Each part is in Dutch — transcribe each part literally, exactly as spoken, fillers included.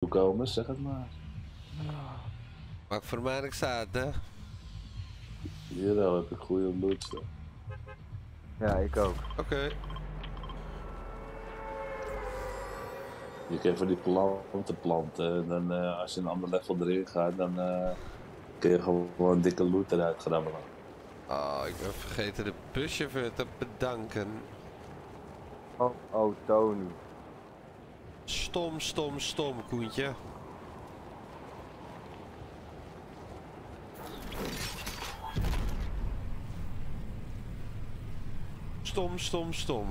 komen, zeg het maar. Maakt voor mij niks uit, hè? Hier wel heb ik goede loot. Ja, ik ook. Oké. Okay. Je kan van die planten planten en dan uh, als je een ander level erin gaat, dan uh, kun je gewoon een dikke loot eruit grabbelen. Oh, ik ben vergeten de buschauffeur te bedanken. Oh, oh, Tony. Stom, stom, stom, Koentje. Stom, stom, stom.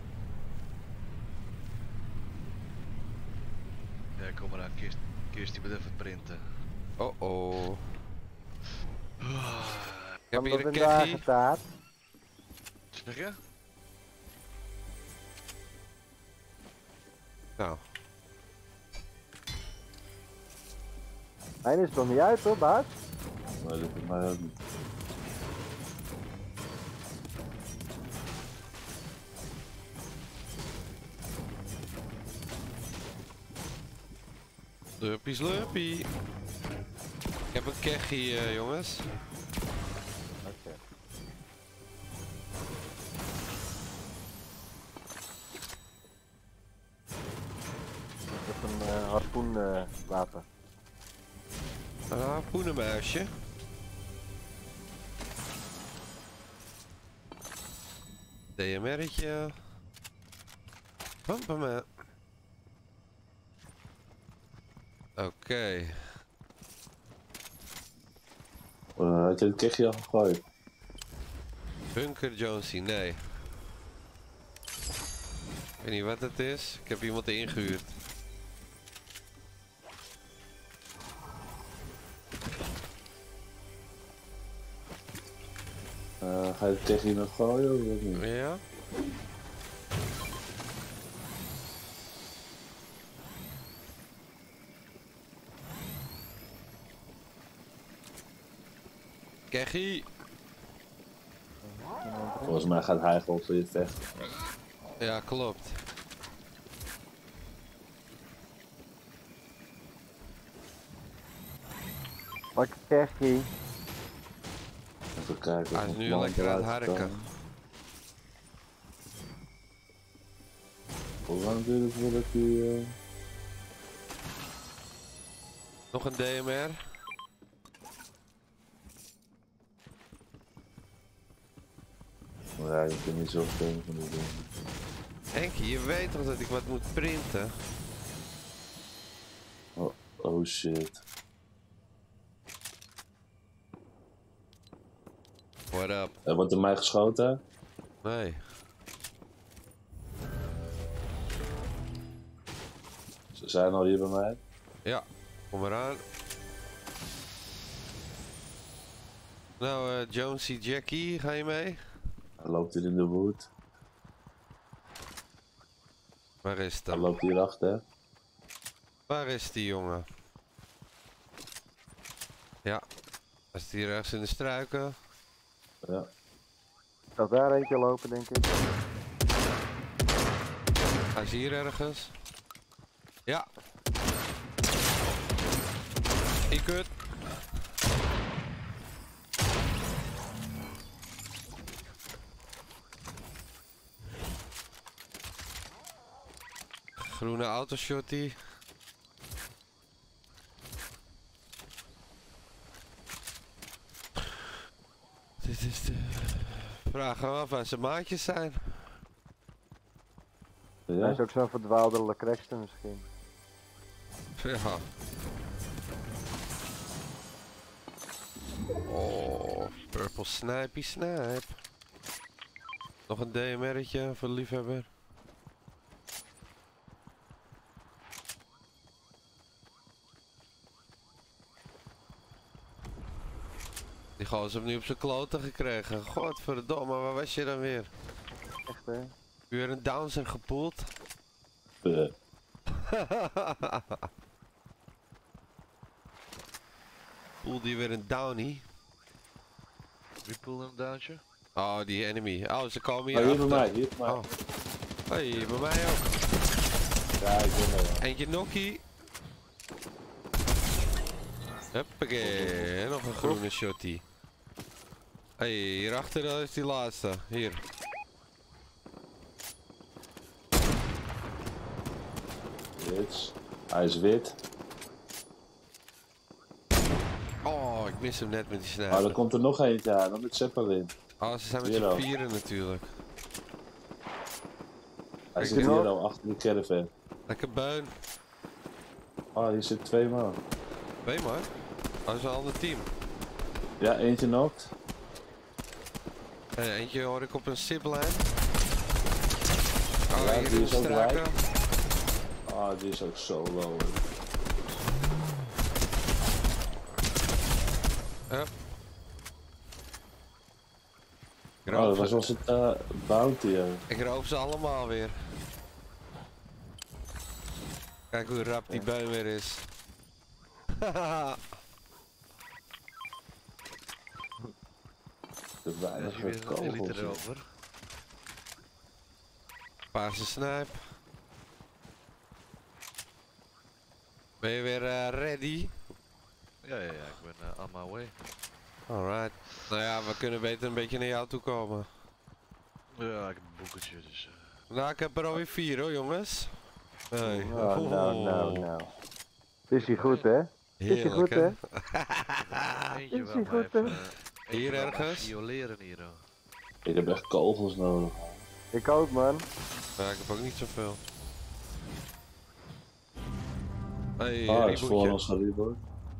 Ja, kom maar aan, Kirst, Kirst die moet even printen. Oh oh. Oh. Ik heb hier een keggie. Zeg je? Nou. Hij is nog niet uit hoor, baas? Nee, dat is mij ook niet. Slurpie, slurpie. Ik heb een keggie, uh, jongens. Oké. Okay. Ik heb een uh, harpoen uh, wapen. Een harpoenenmuisje. D M R'tje. Pampa. Oké. Okay. Uh, had je het kegje al gegooid? Bunker Jonesy, nee. Ik weet niet wat het is. Ik heb iemand ingehuurd. Uh, ga je het kegje nog gooien of wat niet? Ja. Keggie! Volgens mij gaat hij gewoon voor je vechten. Ja, klopt. Pak Keggie. Even kijken. Hij is nu lekker aan het harken. Hoe lang duurt het voordat hij... Uh... Nog een D M R. Ja, je kunt niet zo veel van die dingen. Henkie, je weet toch dat ik wat moet printen? Oh, oh shit. What up? Er wordt er mij geschoten? Nee. Ze zijn al hier bij mij? Ja, kom eraan. Nou, uh, Jonesy Jackie, ga je mee? Hij loopt hier in de wood. Waar is het Hij dan? loopt hier achter. Waar is die jongen? Ja, hij zit hier ergens in de struiken. Ja. Ik zal daar eentje lopen, denk ik. Hij is hier ergens. Ja. Ik kut. Groene autoshotty. Dit is de... Vraag me af waar zijn maatjes zijn. Ja. Hij is ook zo'n verdwaalde Lacrexte misschien. Ja. Oh, purple snipey snipe. Nog een D M R'tje voor de liefhebber. Die gozer heeft nu op zijn kloten gekregen. Godverdomme, waar was je dan weer? Echt hè? Weer een downser gepoeld. Ja. Poelde die weer een downie. Wie poelde een downtje? Oh, die enemy. Oh, ze komen hier Oh, hier bij achter. mij, hier bij mij. Oh. Hey, bij mij ook. Ja, ik ben er wel. Eentje nokkie. Huppakee, en nog een groene shotty. Hé, hey, hierachter dat is die laatste. Hier. Wit. Hij is wit. Oh, ik mis hem net met die Maar sniper. er komt er nog eentje aan, dan met Zeppelin. Oh, ze zijn met Hier z'n ook. vieren natuurlijk. Hij Kijk, zit er hier nog. al achter die caravan. Lekker buin. Oh, hier zit twee man. Twee maar. Dat is een ander team. Ja, eentje knokt. Eh, eentje hoor ik op een ziplijn. Oh, Ja, hier die in is de ook struiken. Ah, die is ook zo low. Ja. Ik Oh, dat roof, was ze. onze uh, bounty. Uh. ik roof ze allemaal weer. Kijk hoe rap die buin weer is. Haha. Te Er is weinig hier weer een kogels. elite erover. Paarse snipe. Ben je weer eh, ready? Ja, ja, ja, ik ben uh, on my way. Alright. Nou ja, we kunnen beter een beetje naar jou toe komen. Ja, ik heb een boekertje, dus... Uh, Nou, ik heb er alweer vier hoor, jongens. Hey. Nou, nou, nou, Oh. nou. Is hij goed, hè? Is hij goed, Heerlijk, hè? hè? eentje Is wel hij maar goed, hè? even... Uh, Hier ergens? violeren hier, hoor. Ik heb echt kogels nodig. Ik ook, man. Ja, ik heb ook niet zoveel. Hey, Ah, hij is voor rebootje. ons gereboot.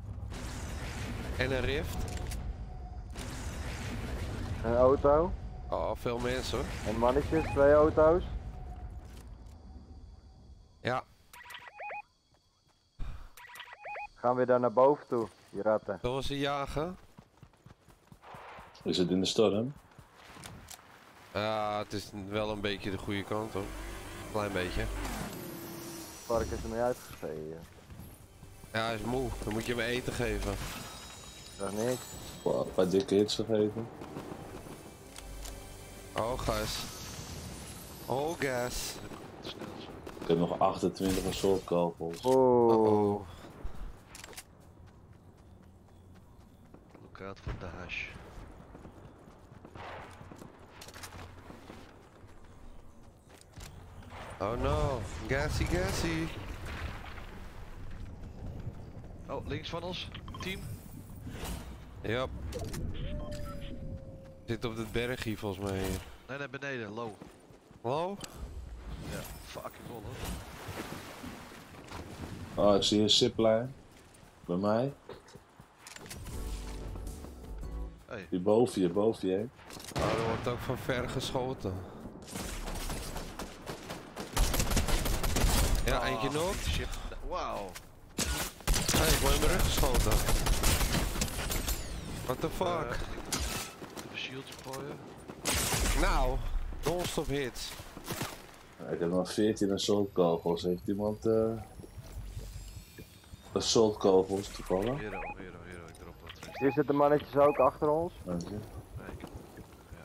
En een rift. Een auto. Oh, veel mensen hoor. En mannetjes, twee auto's. Ja, Gaan we daar naar boven toe, die ratten. dat was een jagen. Is het in de storm? Ja, het is wel een beetje de goede kant hoor. Klein beetje. Park is ermee uitgeschreven. Ja, hij is moe. Dan moet je hem eten geven. Dat niks. Wow, een paar dikke hits gegeven. Oh, gas. Oh, gas. Te snel zo. Ik heb nog achtentwintig assault kogels. Oeh. Oh. Look out for the hash. Oh no. Gassy, gassy. Oh, links van ons. Team. Yep. Zit op het bergje volgens mij hier. Nee, nee, beneden. Low. Hallo? Ja, fucking vol, hoor. Oh, ik zie een ziplijn. Bij mij. Hey. Die boven je, boven je. Oh, er wordt ook van ver geschoten. Ja, eentje nog. Shit. Wauw. Hey, ik word in mijn rug geschoten. What the fuck? Even een shieldje gooien. Nou, non-stop hits. Ik heb nog veertien assault kogels. Heeft iemand uh, assault kogels toevallig? Hero, hero, hero. Ik drop wat. Hier zitten mannetjes ook achter ons. Dank je. Nee, ik- ja.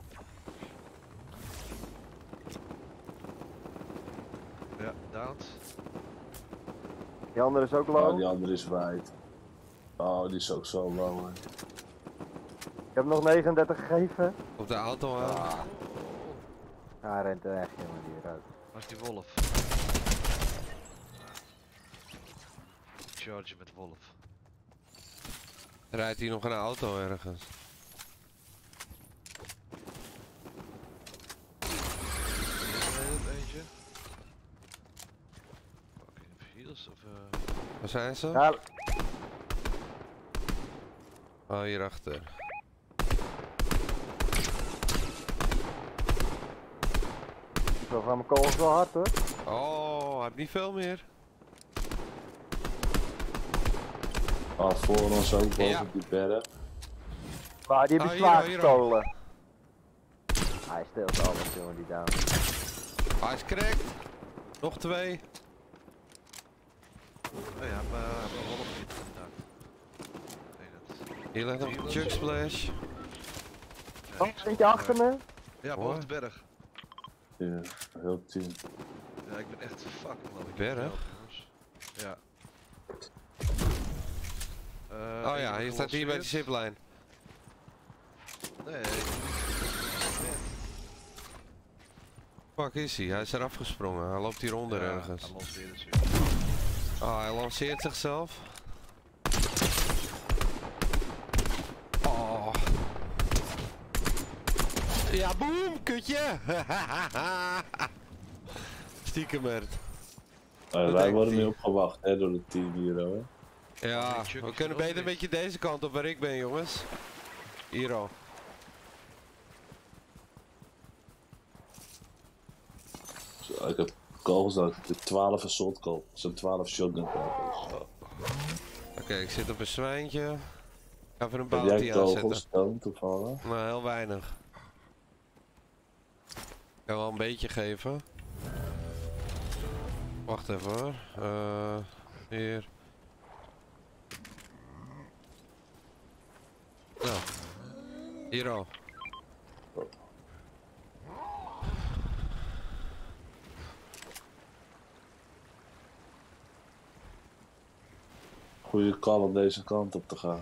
Ja, downed. Die andere is ook Oh, low. die andere is wijd. Oh, die is ook zo low. Hè. Ik heb nog negenendertig gegeven. Op de auto aan. Ah. Ah, hij rent weg, jongen, die eruit. Waar is die wolf? Charge met wolf. Rijdt hier nog een auto ergens? Nee, dat eentje. Fucking heals of uh... Waar zijn ze? Ja, Oh, hierachter. zo gaan mijn kogels wel hard, hoor. Oh, hij heeft niet veel meer. Oh, voor ons ook boven Ja. die berg. Maar die hebben Ah, zwaar hier, hier, gestolen. Hij steelt alles, jongen, die down. Hij is cracked. Nog twee. Oh ja, maar hij heeft een wolf niet gedaan. Nee, dat... Hier ligt nog een chug splash. Ja, Oh, ik- eentje achter me. Ja, Hoor. boven de berg. Ja, heel team. Ja, ik ben echt fucking low. Ik Berg? moet helpen, jongens. Ja. Eh, Oh ja, je staat hier bij de zipline. Nee. Fuck is hij? Hij is eraf gesprongen. Hij loopt hieronder Ja, ergens. hij lanceert het zich. Oh, hij lanceert zichzelf. Oh. Ja, boem, kutje! Stiekem werd. Uh, wij denkt worden hij? nu opgewacht hè, door het team hier hoor. Ja, die Chuck we is kunnen er ook beter een niet. beetje deze kant op waar ik ben, jongens. Hier al. Zo, ik heb kogels nodig. Ik heb twaalf assault kogels en twaalf shotgun kogels. Oké, okay, ik zit op een zwijntje. Ga even een Heb bounty jij kogels aanzetten. dan toevallig? Nou, heel weinig. Ik kan wel een beetje geven. Wacht even hoor. Uh, hier. Ja. Hier al. Goeie call om deze kant op te gaan.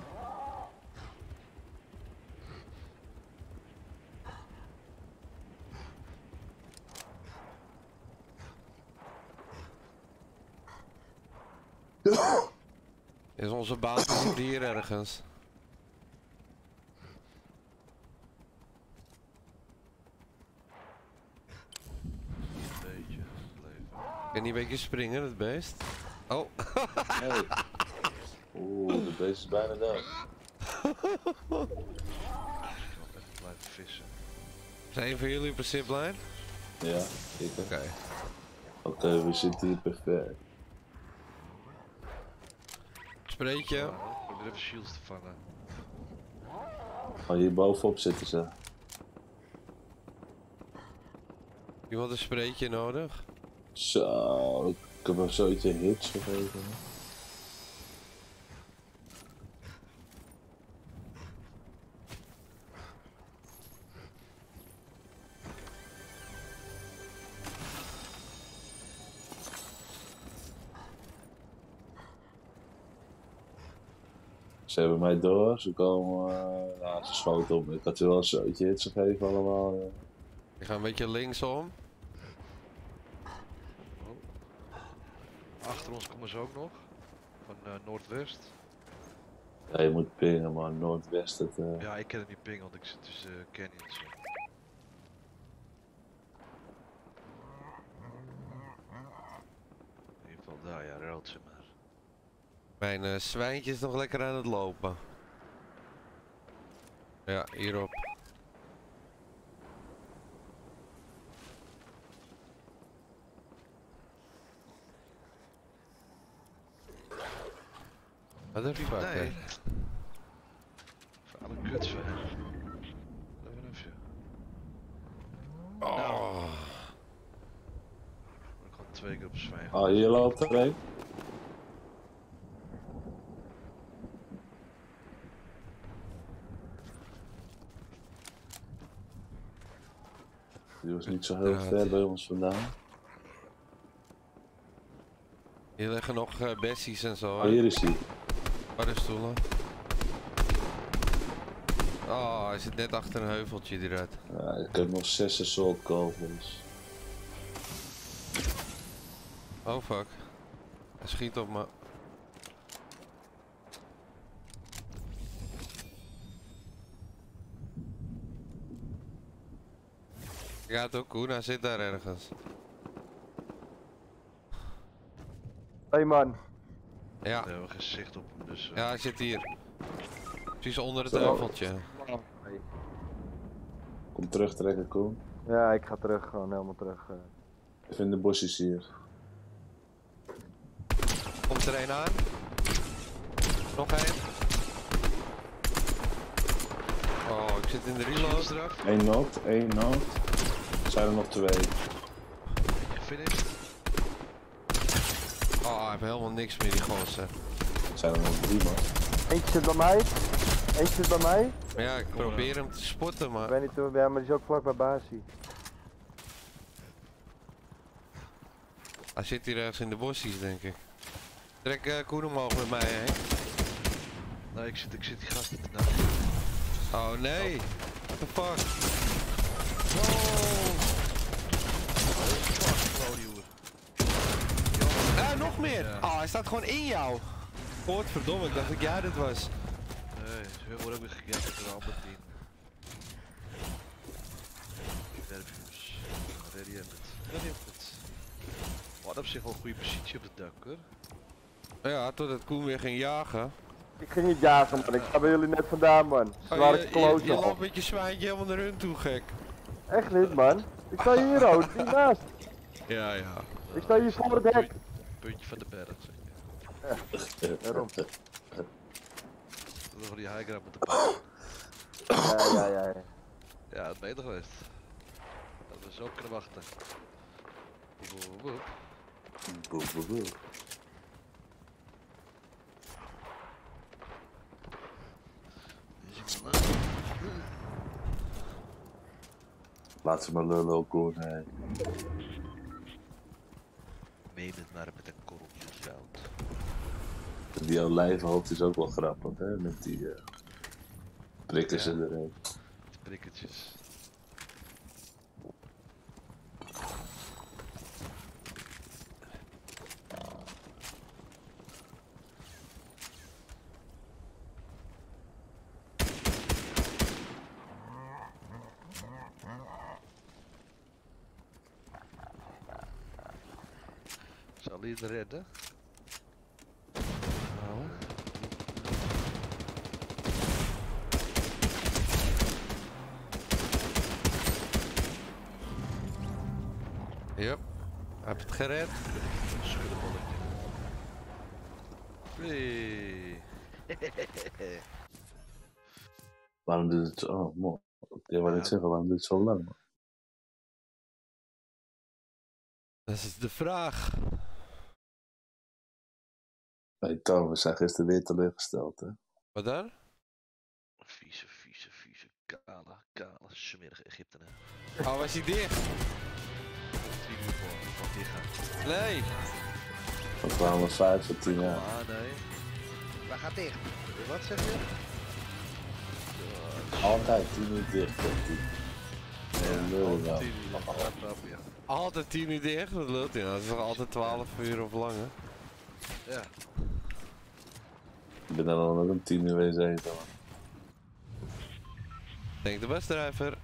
Is onze bounty zit hier ergens? Beetje gebleven. Kan die een beetje springen, het beest? Oh. Hey. Oeh, de beest is bijna dood. Ik wil echt blijven vissen. Zijn een van jullie op een zipline? Ja, ik Oké. Okay. Oké, okay, we zitten hier perfect. Spreetje. Ja, ik probeer even shields te vangen. Oh, hier bovenop zitten ze. Iemand een spreetje nodig? Zo, ik heb hem zoiets hits gegeven. Ze hebben mij door, ze komen, uh, nou, ze schoten op me. Ik had ze wel een zootje hits gegeven allemaal. Ja. Ik ga een beetje linksom. Achter ons komen ze ook nog. Van uh, noordwest. Ja, je moet pingen man, noordwest het... Uh... Ja, ik ken het niet ping, want ik zit tussen uh, canyons. In ieder geval daar, ja, rood ze maar. Mijn uh, zwijntje is nog lekker aan het lopen. Ja, hierop. Wat de fuck, hè? Nee. Vuile kutzwijn. Even even. Oh. Ik had twee keer op zwijn. Ah, hier loopt er een. Die was niet zo heel ver bij ons vandaan. Hier liggen nog uh, bessies en zo. Oh, hier is hij. Paddenstoelen. Oh, hij zit net achter een heuveltje eruit. Ja, ik heb nog zes assault kogels. Oh fuck. Hij schiet op me. Ja, het ook Koen, hij zit daar ergens. Hey man. Ja, We hebben geen zicht op hem, dus... Uh, ja, hij zit hier. Precies onder het Zo. heuveltje. Hey. Kom terugtrekken, Koen. Ja, ik ga terug, gewoon helemaal terug. Uh. Even in de bosjes hier. Komt er een aan? Nog één? Oh, ik zit in de reload. shields eraf. Eén nood, één nood. Er zijn er nog twee. Gefinished. Oh, hij heeft helemaal niks meer, die gozer. Er zijn er nog drie, man. Eentje zit bij mij. Eentje zit bij mij. Maar ja, ik probeer hem te spotten, Ik maar... weet niet hoe, ja, maar die is ook vlak bij Basie. Hij zit hier ergens in de bosjes, denk ik. Trek uh, Koen omhoog met mij, hè. Nee, ik zit, ik zit die gasten te nadenken. Oh nee! What the fuck? Wow! Fuck, die hoer. Ah, nog meer! Ja. Oh, hij staat gewoon in jou! Godverdomme, ik dacht dat jij dit was. Nee, ze wordt ook weer gegeven door een ander team. Nervus. Ready have it. Ready have it. Oh, dat op zich wel een goede positie op het dak hoor. Ja, totdat Koen weer ging jagen. Ik ging niet jagen man, ik sta bij jullie net vandaan man. Ze Oh, waren je, je, kloot je nog. loopt met je zwijntje helemaal naar hun toe, gek. Echt niet man. Ik sta hier ook, hiernaast. Ja, ja. Ik sta hier voor het hek. Puntje van de berg zeg je. Daarom. Dat is voor die high ground met de paard. Ja, ja, ja. ja. Ja, het is beter geweest. Dat we zo kunnen wachten. Woep, woep. Boe, boe, boe. Is iemand aan? Laat ze maar lullen ook, Koen. Nee. Neem het maar met een korreltje zout. Die olijvenhoofd is ook wel grappig, hè? Met die uh, prikken ze Ja. erin. Prikketjes. Zal hij het redden? Nou. Yep. Heb het gered? Schuddebolletje. Hey. Waarom doet het zo? Oh, mooi. Ik wou Ja. net zeggen, waarom doet het zo lang? Man? Dat is de vraag. Hey Tom, we zijn gisteren weer teleurgesteld, hè? Wat dan? Vieze, vieze, vieze, kale, kale, smerige Egyptenaar. Oh, was hij dicht? Tien uur voor, van die gaat. Nee! We kwamen vijf voor tien Kom jaar. aan, nee. Waar gaat dicht? Wat zeg je? Altijd tien uur dicht, hè? tien. Nee, lul Altijd nou. tien uur. Ja, grap, ja. Altijd tien uur dicht? Wat lult hij nou? Dat is toch altijd twaalf uur of langer? Ja. Ik ben dan al nog een tien uur wezen eten, man. Denk de busdrijver.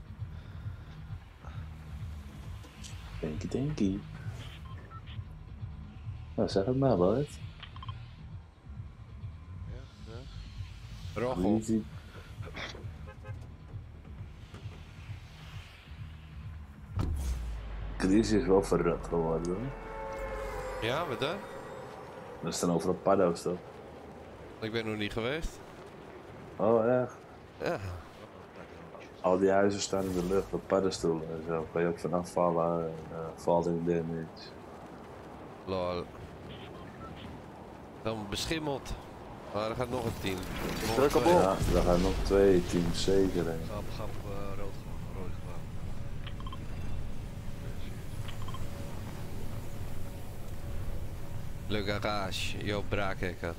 Denkie, denkie. Nou, zeg het maar, Bart. Ja, ja. Roggel. Easy. Chris is wel verrot geworden, hoor. Ja, wat dan? Dat is dan overal paddo's, toch? Ik ben nog niet geweest. Oh, echt? Ja. Al die huizen staan in de lucht met paddenstoelen en zo. Kan je ook vanaf vallen en uh, falling damage. Lol. Dan beschimmeld. Maar er gaat nog een team. Nog Druk op twee. op. Ja, daar gaan nog twee teams zeker heen. Gap, gap, uh, rood gewoon, rood gewoon. Le Garage, Joop Braakhekker.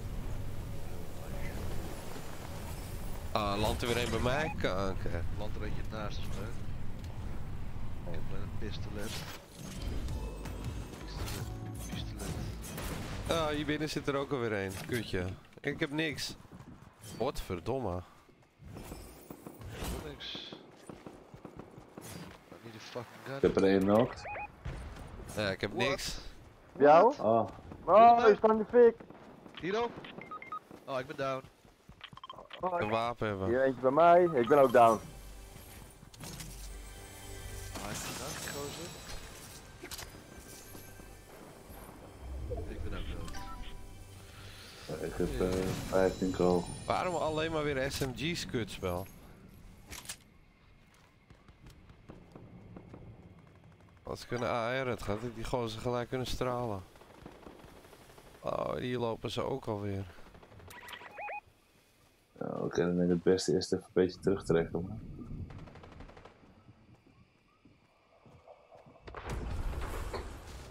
Ah, landt er weer een bij mij? Kanker. Land er eentje naast ons, hè. Ik heb een pistolet. Pistolet, pistolet. Ah, hier binnen zit er ook alweer een. Kutje. Ik heb niks. Godverdomme. Doe niks. Niet de fucking gun. Ik heb er één nog. Ja, ik heb What? niks. Jou? Oh, Oh, je staat in de fik. Hier ook? Oh, ik ben down. Oh, Een wapen hebben. hier eentje bij mij, ik ben ook down. Ah, ik ben down, gozer. Ik ben ook dood. ik heb uh, vijftien kogels. Waarom alleen maar weer S M G's kutspel? Als ik een A R het gaat, dat die gewoon ze gelijk kunnen stralen. Oh, hier lopen ze ook alweer. Ja, we kunnen denk ik het beste eerst even een beetje terugtrekken, man.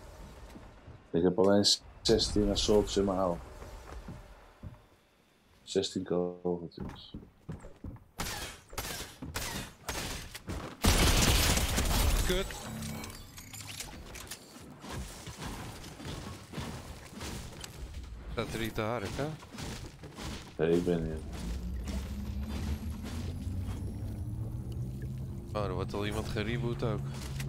Ik heb alleen zestien assaults in mijn hou. zestien kogeltjes. Kut. Staat er niet te hard, hè? Nee, ik ben hier. Oh, er wordt al iemand gereboot ook.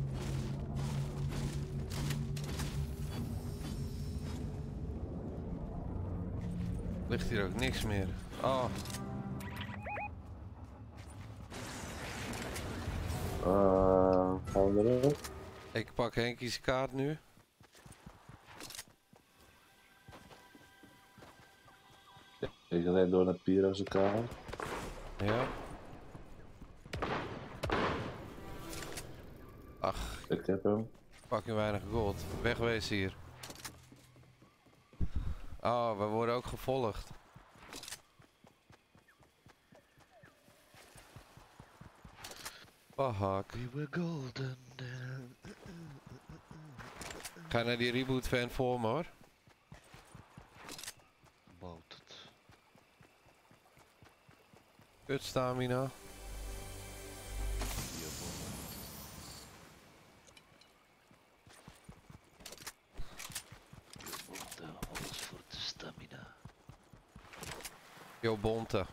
Ligt hier ook niks meer. Oh, Uh, gaan we erop? ik pak Henkies kaart nu. Ik ren door naar Piro's kaart. Ja. Ach, Ik heb hem. fucking weinig gold. Wegwezen hier. Oh, we worden ook gevolgd. Fuck. We were golden. Ga naar die reboot fan voor me hoor. Bouwt het. Kut stamina. Alles voor de stamina. Yo bonte.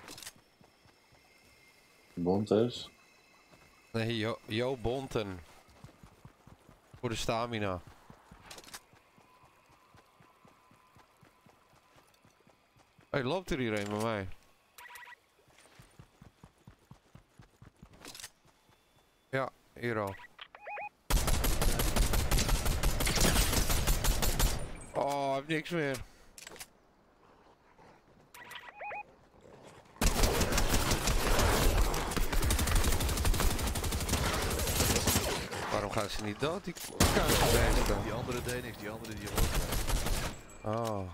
Bontes. Nee, yo, yo bonten. Voor de stamina. Hey, loopt er hier een bij mij? Ja, hier al. Oh, hij heeft niks meer. Waarom gaan ze niet dood? Die kankerbeesten. Die andere deed niks, die andere die rood. Oh.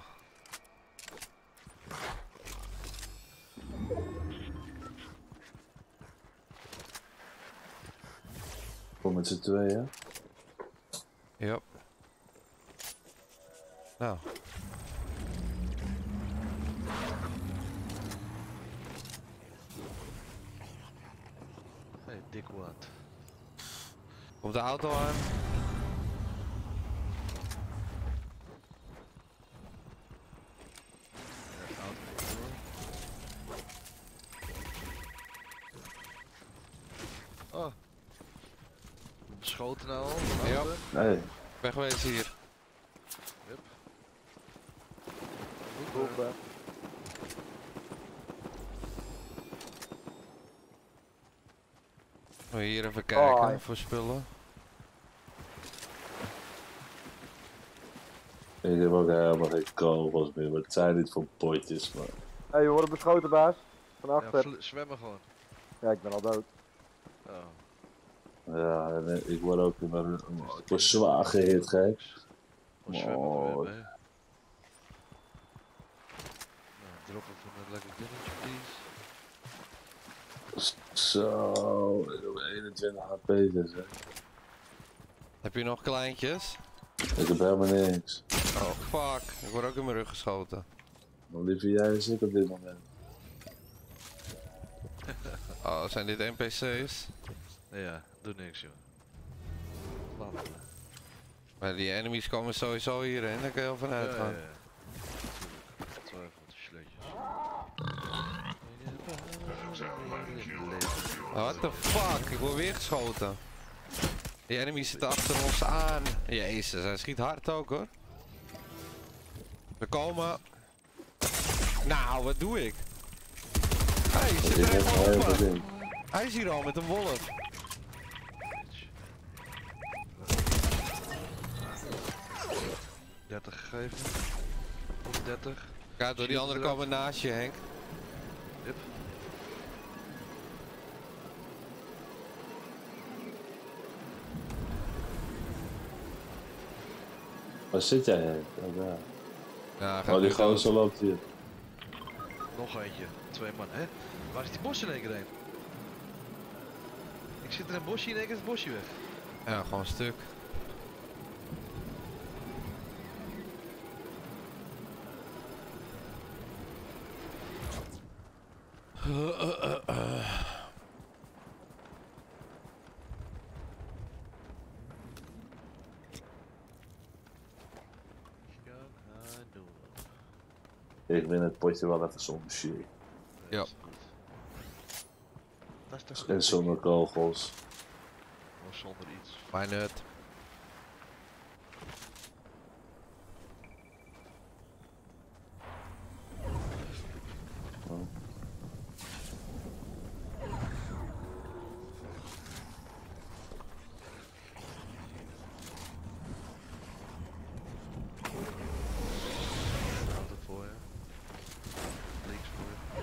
Kom met z'n tweeën. Yep. Nou. Hey, dik wat. Komt de auto aan? Ja, de auto komt door. Oh. Beschoten nou al? van Ja. achter? Nee. Wegwezen hier. Hup. Goed, Goed, eh. Wil je hier even kijken Hoi. voor spullen? Ik heb ook helemaal geen kogels meer, maar het zijn niet voor potjes, man. Hé, hey, we worden beschoten, baas. Van Ja, achter. vl- zwemmen gewoon. Ja, ik ben al dood. Oh. Ja, en eh, ik word ook maar, ik word zwaar gehit, gek. Of zwemmen er Mooi. weer mee. Nou, drop even een lekker dingetje, please. Zo, ik heb eenentwintig H P dus, hè. Heb je nog kleintjes? Ik heb helemaal niks. Oh fuck, ik word ook in mijn rug geschoten. Maar liever jij is ik op dit moment. Oh, zijn dit N P C's? Ja, doe niks joh. Laat maar. Maar die enemies komen sowieso hierheen, daar kan je wel van Ja, ja, uitgaan. ja. Natuurlijk. Twijfel, de sleutjes. What the fuck, ik word weer geschoten. Die enemies zitten achter ons aan. Jezus, hij schiet hard ook hoor. We komen. Nou, wat doe ik? Hij Ik zit heb er een even heel veel open. ding. Hij is hier al met een wolf. dertig gegeven. Of dertig. Ga door die andere komen naast je, Henk. Yep. Waar zit jij heen? Oh, daar. Ja, ga Oh, die nu gozer loopt hier. Nog eentje. Twee man, hè? Waar is die bos in één keer heen? Ik zit in een bosje in één keer is het bosje weg. Ja, gewoon stuk. Ik win het potje wel even zonder shit. Ja. Dat is goed. Dat is toch goed, En denk zonder ik. kogels. Of zonder iets. Why not? Oh. Auto voor je. Links voor je.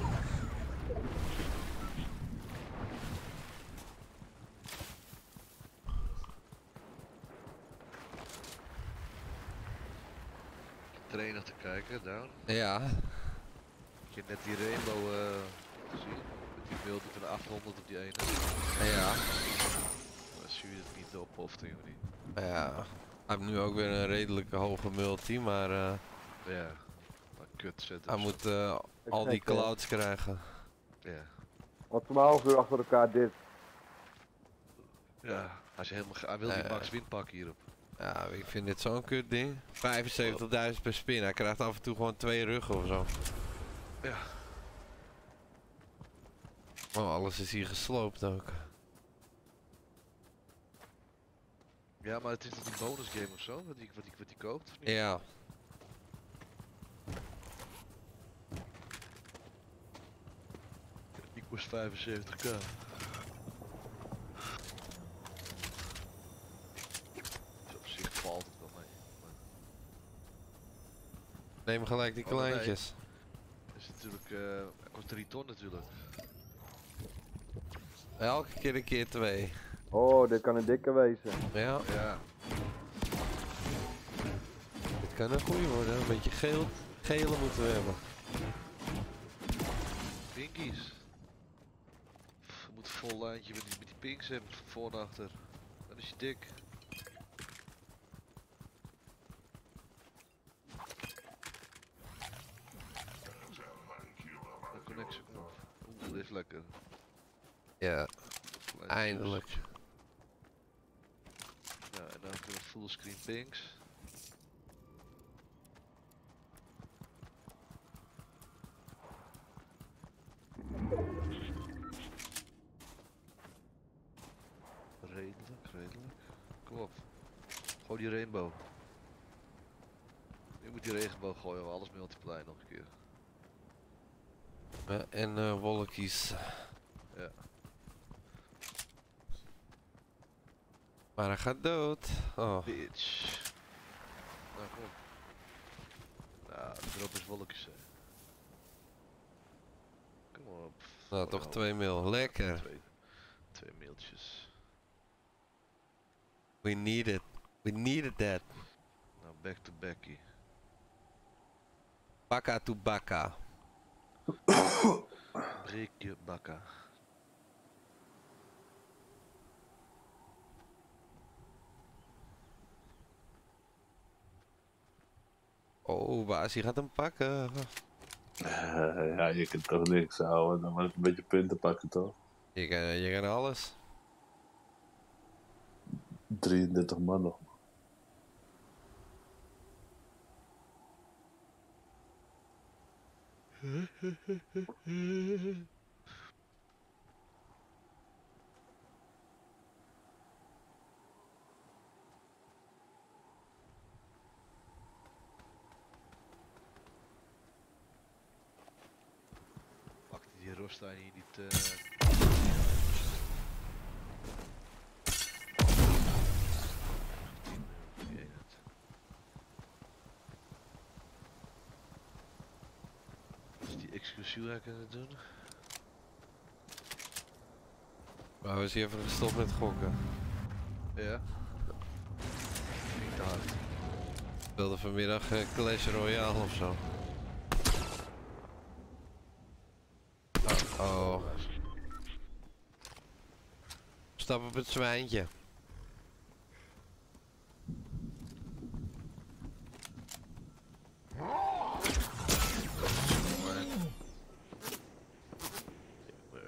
Trainer te kijken, down. Ja. Je net die rainbow uh, gezien? Met die beeld met een achthonderd op die ene. Ja. Dan zie je het niet op of tegen die. Ja. Hij heeft nu ook weer een redelijke hoge multi, maar uh, Ja. Maar kut zetten. hij moet uh, al die clouds krijgen. Ja. Wat voor twaalf uur achter elkaar dit. Ja. Hij, is helemaal, ge- hij wil die Eh. max win pakken hierop. Ja, ik vind dit zo'n kut ding. vijfenzeventigduizend per spin, hij krijgt af en toe gewoon twee ruggen of zo. Ja. Oh, alles is hier gesloopt ook. Ja, maar het is toch een bonus game of zo? Wat die, wat die, wat die koopt? Of niet? Ja. Die kost vijfenzeventig k. Dus op zich valt het wel mee. Maar Neem gelijk die Oh, nee. kleintjes. het is natuurlijk, uh, het kost drie ton natuurlijk. Elke keer een keer twee. Oh, dit kan een dikke wezen. Ja, Ja. dit kan een goeie worden. Een beetje geel. Gele moeten we hebben. Pinkies. Pff, je moet een vol lijntje met die, met die pinks hebben, voor en achter. Dan is je dik. De connectie knop. Oeh, dit is lekker. Ja, Lijntjes. eindelijk. Ja, en dan kunnen we fullscreen pinks. Redelijk, redelijk. Kom op. Gooi die rainbow. Je moet die regenboog gooien, we alles multiply nog een keer. Ja, en uh, wolkies. Ja. Maar hij gaat dood. Oh. Bitch. Nou, kom op. Nou, erop is wolkjes. Hè. Kom op. Nou, toch Oh, twee mil. Lekker. Twee, twee mailtjes. We need it. We needed that. Nou, back to Becky. Bakka to bakka. Breek je bakka. Oh, baas, je gaat hem pakken. Uh, ja, je kunt toch niks houden, dan maar even een beetje punten pakken toch? Je kan, je kan alles. drieëndertig man nog. Pak die Rosta hier niet. Uh... Is die exclusief kunnen doen? Maar we zijn even gestopt met gokken. Ja. Niet te hard. Ik wilde vanmiddag uh, Clash Royale of zo. Oh, oh. Stap op het zwijntje.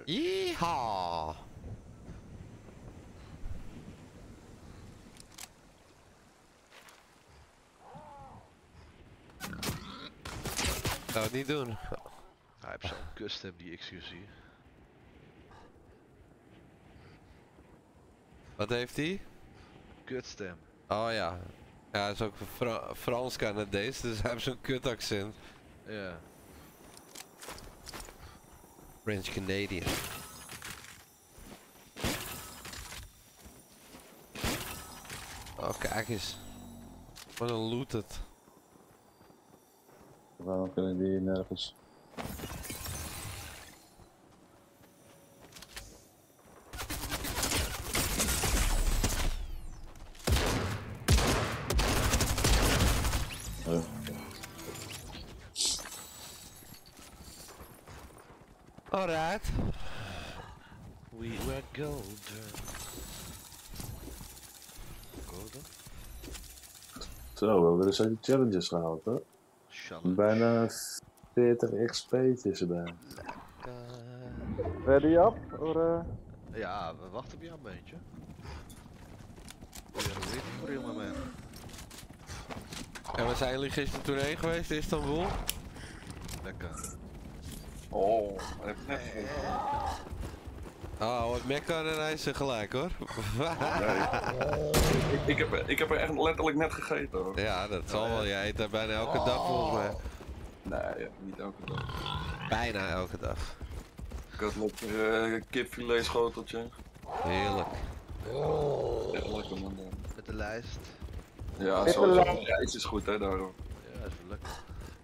Yeehaw! Zou het niet doen. Hij heeft zo'n custom die X Q C. Wat heeft hij? Kutstem. Oh ja. Ja, hij is ook Fra Frans-Canadees, dus hij heeft zo'n kut accent. Ja. French Canadian. Oh, kijk eens. Wat een loot het. Waarom kunnen die nergens? Oh. Alright. We were golden. Golden? Zo, we hebben dus die challenges gehaald, hè? Challenge. Bijna veertig X P'tjes erbij. Lekker. Ready up? Or, uh... Ja, we wachten op jou een beetje. We are waiting for you, my man. En we zijn jullie gisteren toen heen geweest in Istanbul? Lekker. Oh, hij heeft net Oh, wat Mekka en hij is er gelijk hoor. ik, ik, heb, ik heb er echt letterlijk net gegeten hoor. Ja, dat zal wel. Jij eet daar bijna elke dag volgens mij. Nee, ja, niet elke dag. Bijna elke dag. Ik had lekker uh, kipfilet schoteltje. Heerlijk. Echt lekker man. Met de lijst. Ja, Met de sowieso. lijst. Rijst is goed hè, daarom. Ja, dat is wel lekker.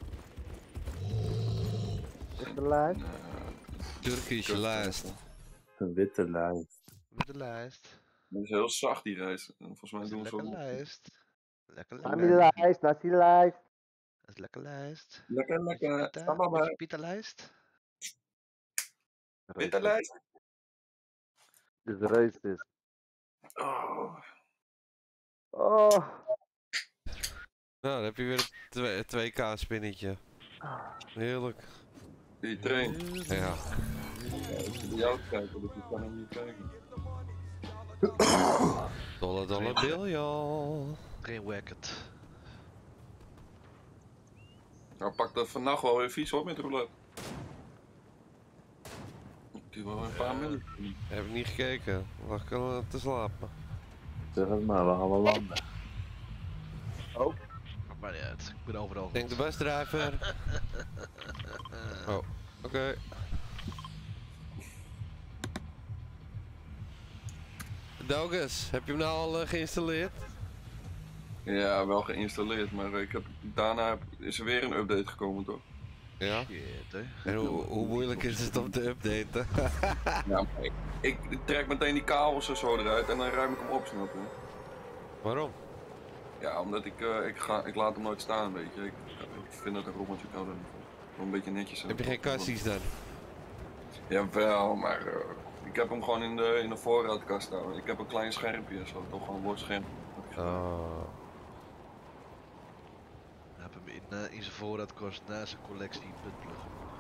Is de lijst? Turkish lijst. een witte lijst. Met de lijst. Het is heel zacht die rijst. En volgens mij Dat is doen een ze lekker ook. lijst. Lekker Naar lekker. die lijst, naar die lijst. Dat is lekker lijst. Lekker, lekker. Pita, Sta maar bij. pita lijst. Witte lijst. Dit is racist. Oh. Oh. Nou, dan heb je weer een twee K spinnetje. Heerlijk. Die train. Ja. Ik zit bij jou te kijken, dus ik kan hem niet kijken. Dollar dollar biljon. Geen wacket. Nou, pak dat vannacht wel weer vies hoor met roulette. Ik heb wel een paar minuten. Heb ik niet gekeken. Lag ik al te slapen. Zeg het maar, we gaan wel landen. Maar niet uit. Ik ben overal. Denk de busdriver. Oh, oké. Okay. Dogus, heb je hem nou al uh, geïnstalleerd? Ja, wel geïnstalleerd, maar ik heb, daarna heb, is er weer een update gekomen toch? Ja. Shit, hè. En hoe, hoe moeilijk is het om te updaten? Ja, maar ik, ik trek meteen die kabels er zo eruit en dan ruim ik hem op, snap je? Waarom? Ja, omdat ik, uh, ik, ga, ik laat hem nooit staan, weet je. Ik, ik vind dat een rommeltje kan doen. Een beetje netjes. Heb je geen kassies dan? Jawel, maar uh, ik heb hem gewoon in de, in de voorraadkast staan. Ik heb een klein schermpje, zo, toch gewoon een woordscherm. Oh. Ik heb hem in, uh, in zijn voorraadkast na zijn collectie buttplug.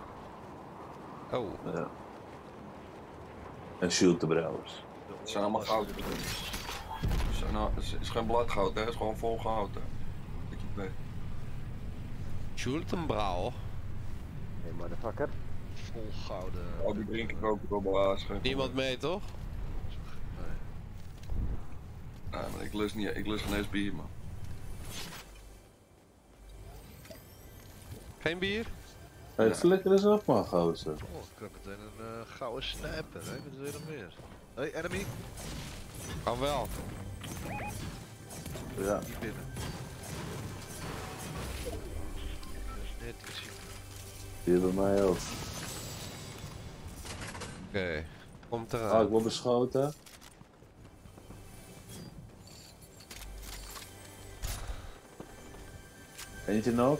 Oh. Ja. En shield de brouwers. Het zijn allemaal goud. Het is, nou, het is, het is geen bladgoud, hè. Het is gewoon vol goud, hè. Dat je het weet. Schultenbrouw. Hey motherfucker. Vol gouden. Oh, die drink ik ook wel blaas. Niemand mee toch? Nee. Nee, maar ik lust, niet, ik lust geen eens bier, man. Geen bier? Hé, hey, flikker eens op man, gozer. Oh, ik heb meteen een uh, gouden sniper, hè? Wat wil je nog meer? Hey, enemy! Kan wel. Ja. Niet binnen. Net te zien. Hier bij mij ook. Oké. Okay. Komt Ah, eraan. ik word beschoten. Eentje nog.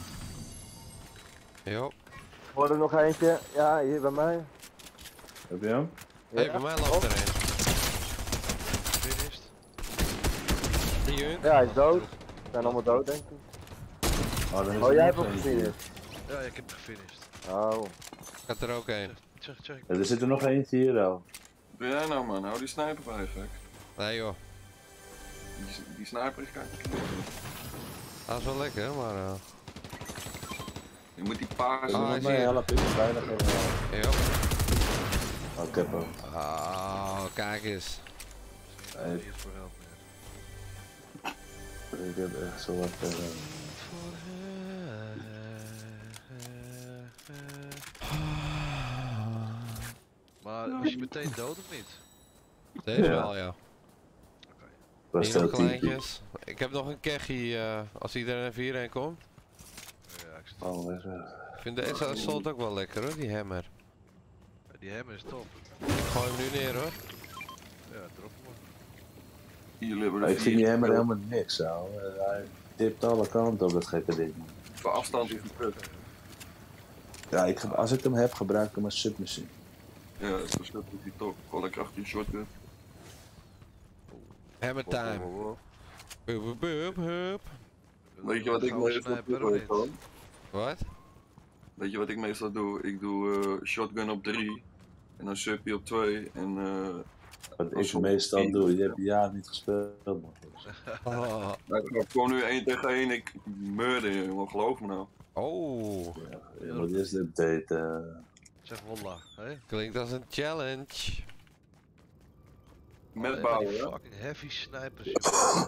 Jo. Hoor er nog eentje? Ja, hier bij mij. Heb je hem? Hé, Ja. bij mij loopt er een. Finished. Die junk. Ja, hij is dood. Ze zijn allemaal dood, denk ik. Oh, dan is Oh, er jij hebt nog hem eentje. gezien. Ja, ik heb gefinished. Oh. Gaat er ook een. Check, check. Ja, er zit er nog eentje hier al. Wat doe jij nou man? Hou die sniper bij, gek. Nee joh, Die, die sniper is kijk. dat is wel lekker, maar... Uh... Je moet die paars. Ah, Moet hij mij zie je. helpen, ik ben bijna geen... Ja. Oh, ik heb hem. Oh, kijk eens. Eh, Hier is voor help meer. Ik heb echt zo wat... Uh... Maar was je meteen dood of niet? Deze Ja. wel, ja. was Hier nog stel tien. kleintjes. Ik heb nog een keggie uh, als iedereen even hierheen komt. Ja, ik zit... Oh, weg. Ik vind deze assault ook wel lekker hoor, die hammer. Die hammer is top. Ik gooi hem nu neer hoor. Ja, drop hem. Jullie hebben Maar er ik vind die vier. hammer helemaal niks, ouwe. Hij tipt alle kanten op dat gekke ding. Voor afstand is het kut. Ja, ik, ge- als ik hem heb, gebruik ik hem als submachine. Ja, dat is verschil is die top. Gewoon lekker achter die shotgun. Hammer time. Hup, hup, hup, hup. Weet je wat ik meestal sniper doe? of niet? Gewoon? Wat? Weet je wat ik meestal doe? Ik doe uh, shotgun op drie. En dan suppie op twee. En uh, Wat Als ik op meestal één. doe, je hebt jaren niet gespeeld, man. Oh. nou, ik ga gewoon nu één tegen één. Ik murder je, jongen. Geloof me nou. Oh. Ja, wat is dit date? Uh... Zeg wallah, hè? Klinkt als een challenge. Met Alleen maar bouwen, die hè? fucking heavy snipers. joh.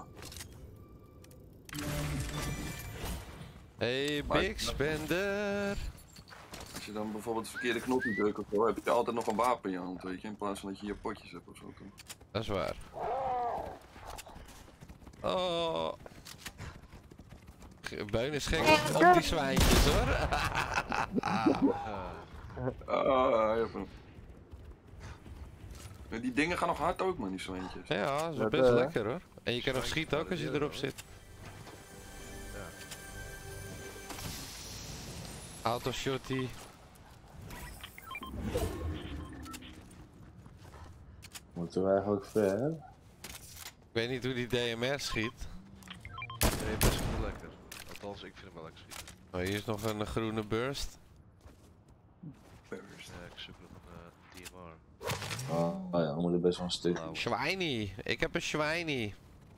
Hey, Maar- Big Spender. Als je dan bijvoorbeeld het verkeerde knopje drukt of zo, heb je altijd nog een wapen in je hand, weet je. In plaats van dat je je potjes hebt of zo. Toch? Dat is waar. Oh. Ge- Beun is gek op, op die zwijntjes hoor. Ah, je hebt hem. Ja, die dingen gaan nog hard ook, man, die zweentjes. Ja, dat is wel Dat, best eh, lekker hoor. En je kan nog schieten ook als je erop zit. Auto shotty. Moeten we eigenlijk ver? Ik weet niet hoe die D M R schiet. Nee, best wel lekker. Althans, ik vind hem wel lekker schieten. Oh, hier is nog een groene burst. Ja, ik zoek nog een uh, D M R. Oh, oh ja, we moeten best wel een stuk. Blauwe. Shiny. Ik heb een shiny.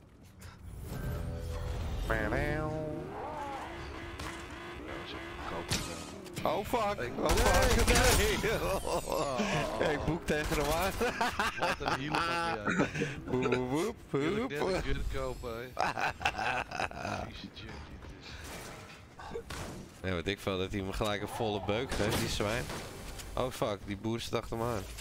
Ja, dat is ook goedkoop. Oh fuck. Ik- Oh fuck. Nee. Kijk, boek tegen hem aan. Wat een hielen van jij. Woep, woep, Ik wil woep. net een gun kopen, hè. Vieze junkie het is. Nee, wat ik veel dat hij hem gelijk een volle beuk geeft, die zwijn. Oh fuck, die boer zit achter me aan.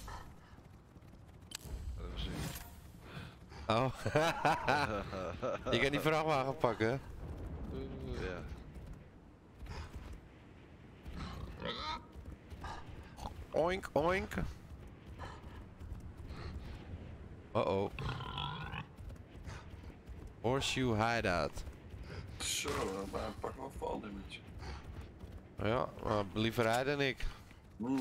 Dat was ik. Oh. Je kan die vrachtwagen pakken. hè? Ja. Oink, oink. Uh oh. Horseshoe hideout. Zo, maar hij pakt wel fall damage. Ja, maar liever hij dan ik. Mm.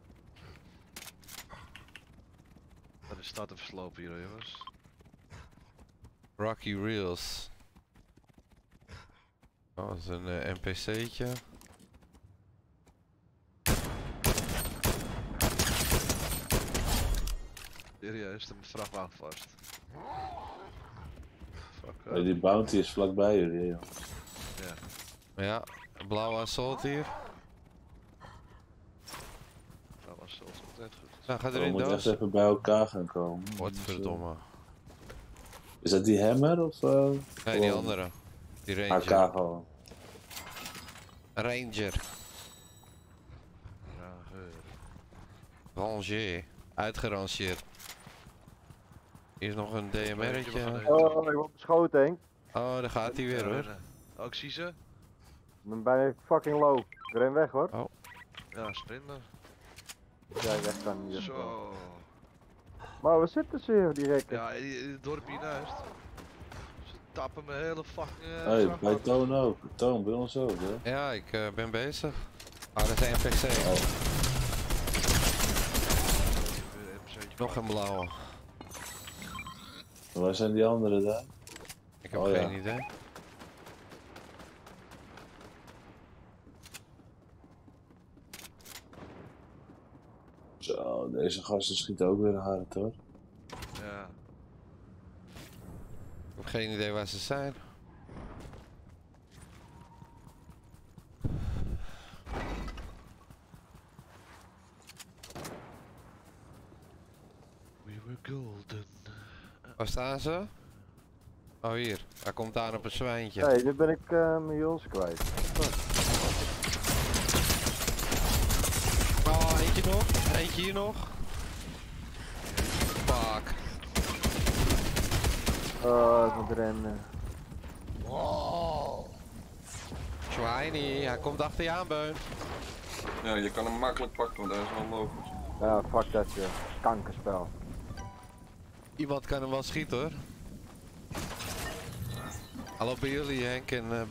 Dat is stad te verslopen hier, hoor, jongens. Rocky Reels. Oh, dat is een uh, N P C'tje. Serieus, de vrachtwagen vast. Fuck Hey, up. die bounty is vlakbij jullie, joh. Ja, Ja, een blauwe assault hier. dat was zelfs altijd goed. Nou, ga We erin moeten echt doos. even bij elkaar gaan komen. Wat verdomme. Is dat die hammer of uh, Nee, die gewoon andere. Die A ranger. K gewoon? Ranger. Ranger. Ranger. Uitgerangeerd. Hier is nog een D M R'tje. Oh, ik word beschoten, Henk. Oh, daar gaat hij weer hoor. Oh, ik zie ze. Ik ben bijna fucking low. Ik ren weg hoor. Ja, sprinter. Jij weg kan hier. Zo. Maar waar zitten ze hier, die rekken? Ja, in in het dorp hiernaast. Ze tappen mijn hele fucking. Uh, Hey, bij Toon ook. Toon, bij ons ook, hè? Ja, ik uh, ben bezig. Oh, dat is een N P C. Nog een blauwe. Waar zijn die anderen daar? Ik heb Oh, geen ja. idee. Zo, deze gasten schieten ook weer hard hoor. Ja. Ik heb geen idee waar ze zijn. We were golden. Waar staan ze? Oh hier, hij komt aan op een zwijntje. Hé, hey, nu ben ik uh, mijn Jules kwijt. Oh, eentje nog, eentje hier nog. Fuck. Oh, ik moet rennen. Zwijnie, hij komt achter je aan, Beun. Ja, je kan hem makkelijk pakken, want hij is wel logisch. Ja, fuck dat je. Kankerspel. Iemand kan hem wel schieten hoor. Hallo bij jullie, Henk en uh, B.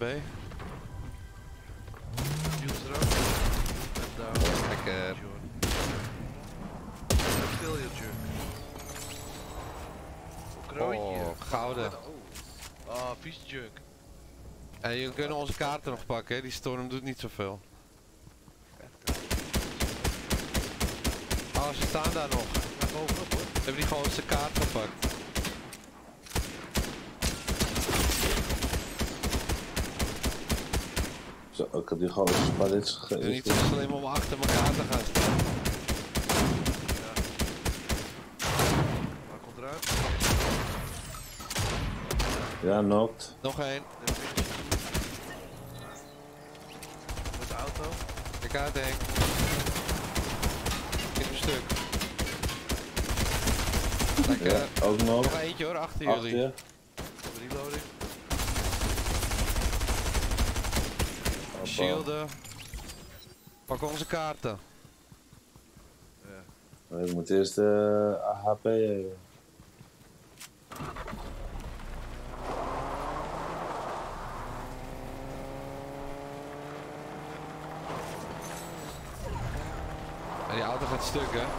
Niels er ook. En daar. Lekker. Veel je junk. Kroontje. Oh, gouden. Oh, ah, vies junk. En jullie kunnen onze kaarten nog pakken, hè? Die storm doet niet zoveel. Oh, ze staan daar nog. Ga bovenop hoor. We hebben die gewoon zijn kaart gepakt. Zo, ik heb die gewoon spannends Het is gegeven. niet zo slim om achter elkaar te gaan staan. Ja. Waar komt eruit? Ja, knocked. Nog één. De finish. Met de auto. Kijk uit, Henk. Ik heb een stuk. Lekker. Ja, ook nog. Nog eentje hoor, achter Achter jullie. je. Reloading. Hoppa. Shielden. Pak onze kaarten. Ja. Ik moet eerst de H P hebben. En die auto gaat stuk, hè? Ja.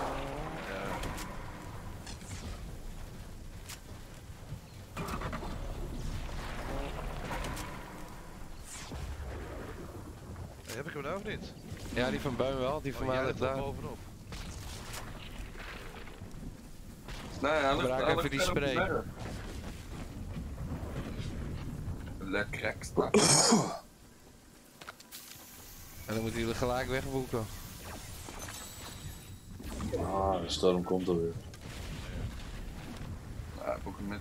Hey, heb ik hem nou of niet? Ja, die van Beun wel, die van Oh, mij jij ligt ligt er daar. bovenop. Nee, hij ligt Gebruik hij even ligt die ver op de spray. berg. Lekker extra. En dan moeten jullie gelijk wegboeken. Ah, de storm komt alweer. Ja, ook een met.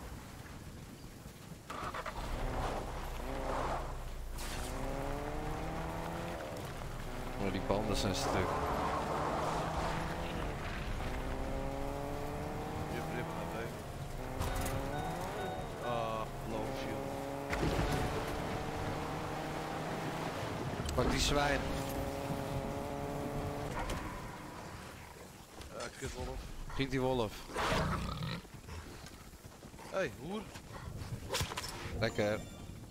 Maar die banden zijn stuk. Je hebt rip naar mee. Ah, low fuel. Pak die zwijn. Ja, kutwolf. Schiet die wolf. Hé, hey, hoer. Lekker.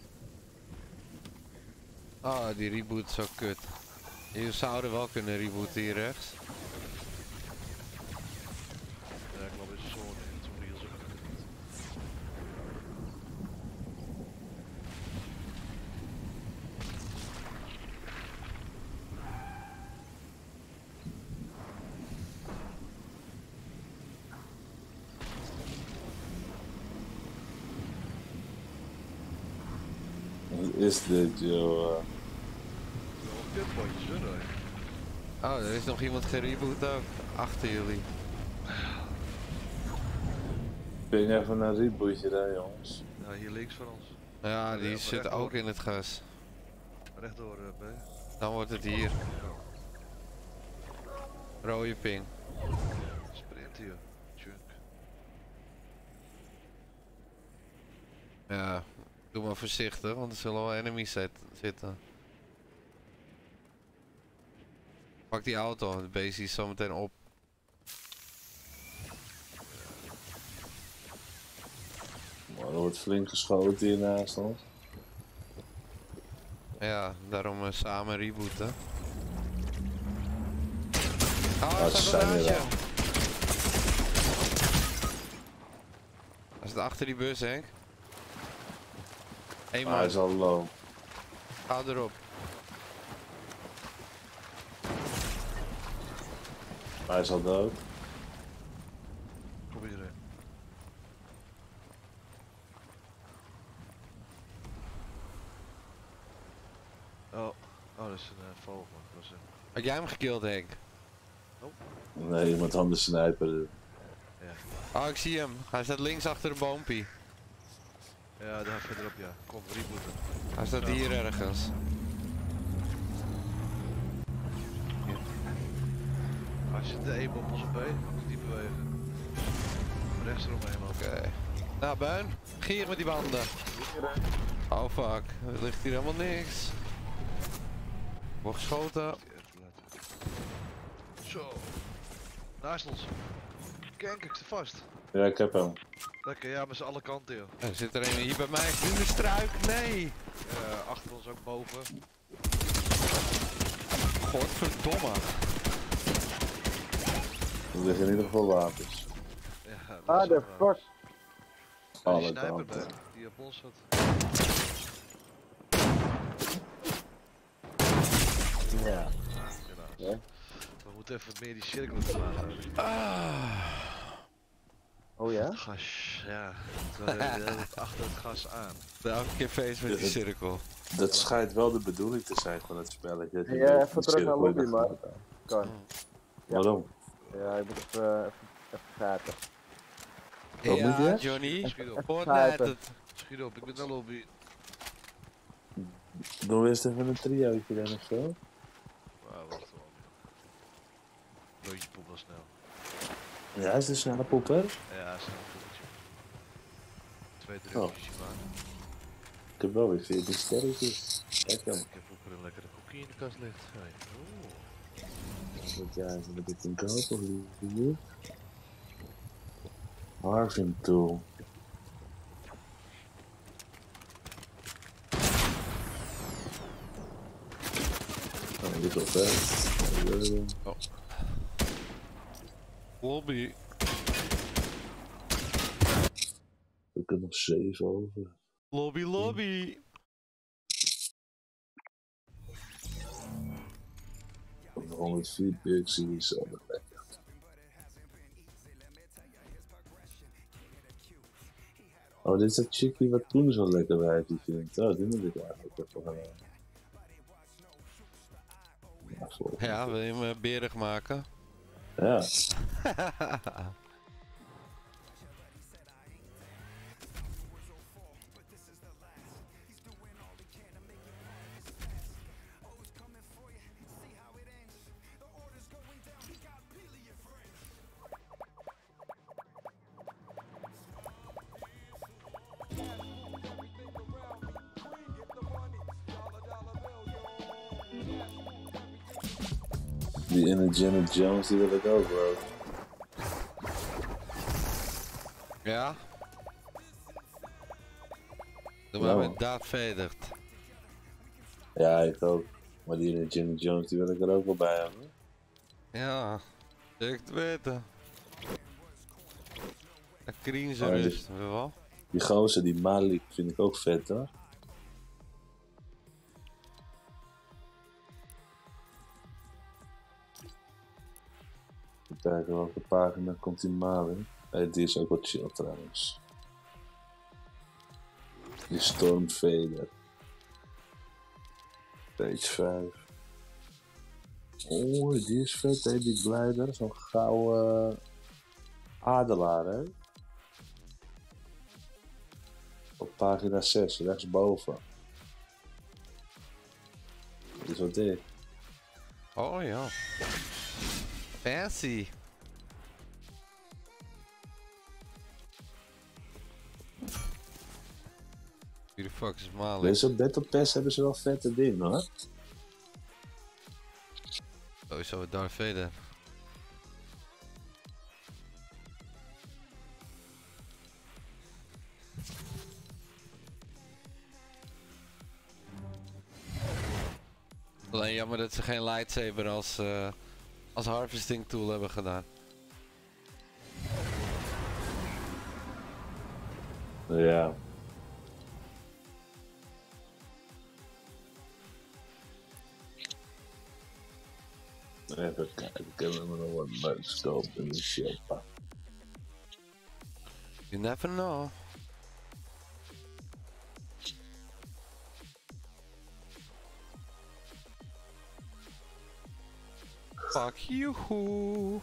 Ah, die reboot is zo kut. Je zouden wel kunnen rebooten hier rechts. Ja, ik loop in zo'n zone in. Toen Niels ook kut. Wat is dit, joh? Wel kutpotjes hoor. Hé. Oh, er is nog iemand gereboot ook. Achter jullie. Ping even een rebootje daar, jongens. Ja, hier links van ons. Ja, die Ja, zit rechtdoor. ook in het gas. Rechtdoor, uh, B. Dan wordt het hier. Rode ping. Sprint hier. Junk. Ja, doe maar voorzichtig, want er zullen wel enemies zit- zitten. Pak die auto, de beest is zo meteen op. Maar er wordt flink geschoten hier naast ons. Ja, daarom uh, samen rebooten. Oh, Ja, hij ze staat zijn er er naast je. wel. Hij zit achter die bus, Henk. Hé Maar hij man, is al low. ga erop. Hij is al dood. Kom iedereen. Oh, oh, dat is een uh, vogel. Dat is een... Had jij hem gekild, Henk? Nee, iemand anders sniper. Ja. Oh, ik zie hem. Hij staat links achter de boompie. Ja, daar verderop, ja. Kom, rebooten. Hij staat Ja. hier ergens. Als je de E op onze B, moet die bewegen. Rechts eromheen lopen. Oké. Nou, Buin. Gier met die banden. Oh fuck. Er ligt hier helemaal niks. Wordt geschoten. Zo. Naast ons. Kijk, ik sta vast. Ja, ik heb hem. Lekker, ja, met z'n alle kanten, joh. Er zit er een hier bij mij. In de struik. Nee. Uh, achter ons ook boven. Godverdomme. Er liggen in ieder geval wapens. Ja, dat Ah, is de wel, fuck. uh, Alle die sniper kanten. bij, die op ons zat. Ja. Helaas. Ja. We moeten even meer die cirkel slaan. Ah. Oh ja? Gas, ja. Terwijl we de hele tijd achter het gas aan. Elke keer feest met die cirkel. Dat schijnt wel de bedoeling te zijn van het spelletje. dat je Ja, met even die terug naar cirkel in de lobby, maar. gaten houdt. Kan. Waarom? Ja, ik moet even, even, even gaten. Wat moet Ja, je? Johnny. Schiet op. Fortnite het. Schiet op, ik ben naar lobby. Doe eerst even een triootje dan of zo. Wauw, wacht wel. Broodje poep wel snel. Ja, is de snelle popper? Ja, snel poepetje. Twee Oh. drukjes maken. Ik heb wel weer veertien sterretjes. Kijk dan. Ik heb ook weer een lekkere koekie in de kast ligt. Hey. Oeh. Wat ja, is dat ik een koop of hier? Harving tool. Oh, dit is wel vet. Oh. Lobby. We kunnen nog zeven over. Lobby, lobby. honderdvier pixies, zo dat lekker. Oh, dit is dat chickie wat toen zo lekker wijfje vindt. Oh, die moet ik eigenlijk even gaan. Ja, volgens mij. Ja, wil je hem uh, berig maken? Ja. Die Indiana Jones, die wil ik ook, bro. Ja? Doe Ja, maar man. met Darth Vader. Ja, ik ook. Maar die Indiana Jones, die wil ik er ook wel bij hebben. Ja, zeker te weten. Een Krien Oh, zijn die- rust, weet je wel? Die gozer, die Malik, vind ik ook vet, hoor. Even kijken welke pagina komt die Malik. Hey, die is ook wel chill trouwens. Die Stormvader. Page vijf. Oh, die is vet, hè, die Glider. Zo'n gouden adelaar, hè. Op pagina zes, rechtsboven. Die is wat dik. Oh ja. Fancy. Wie de fuck is Malik? Deze op Battle Pass hebben ze wel vette dingen, hoor. Sowieso oh, Darth Vader. Alleen jammer dat ze geen lightsaber als, uh, als harvesting tool hebben gedaan. Ja. Even kijken, kunnen we nog wat leuks kopen in de shop. You never know. Fuck you.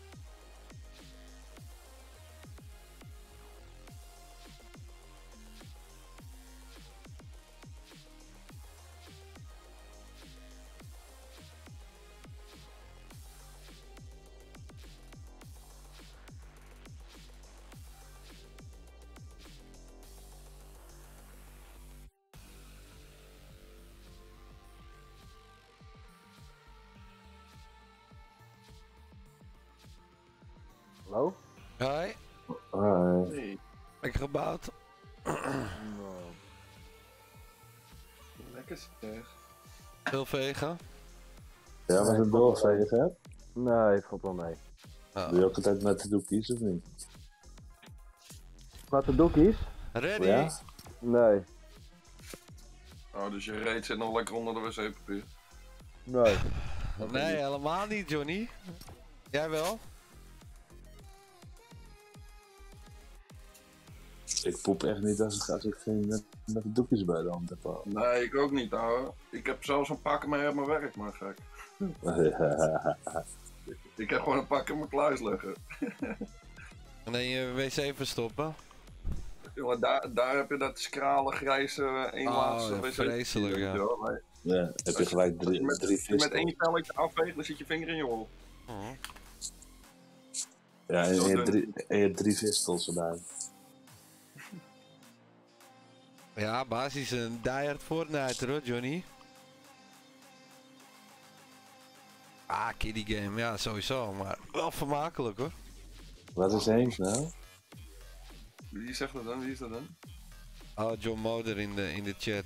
Hallo? Hoi, Hoi. Nee, lekker gebouwd. Nou, lekker zeg. Veel vegen. Ja, was het doorvegen, hè? nee, valt wel mee. Oh. Doe je ook altijd met de doekjes of niet? Wat de doekies? Ready? Ja? Nee. Oh, dus je reet zit nog lekker onder de wc-papier. Nee. Nee, helemaal niet, Johnny. Jij wel? Ik poep echt niet als ik, als ik geen met, met de doekjes bij de hand heb. hoor. Nee, ik ook niet, ouwe. Ik heb zelfs een pak mee op mijn werk, maar gek. Ik heb gewoon een pak in mijn kluis liggen. En dan je wc verstoppen. Jongen, daar, daar heb je dat schrale, grijze, eenlaagse Oh, wc. vreselijk, ja. Nee. Ja, heb je gelijk drie, Met, drie als je met visten. één velletje afveegt, dan zit je vinger in je hol. Oh. Ja, en, en, je Zo hebt drie, en je hebt drie vistels erbij. Ja, basis een diehard Fortnite hoor, Johnny. Ah, kiddie game, ja sowieso, maar wel vermakelijk hoor. Wat is Henk nou? Wie zegt dat dan? Wie is dat dan? Oh, John Moder in de, in de chat.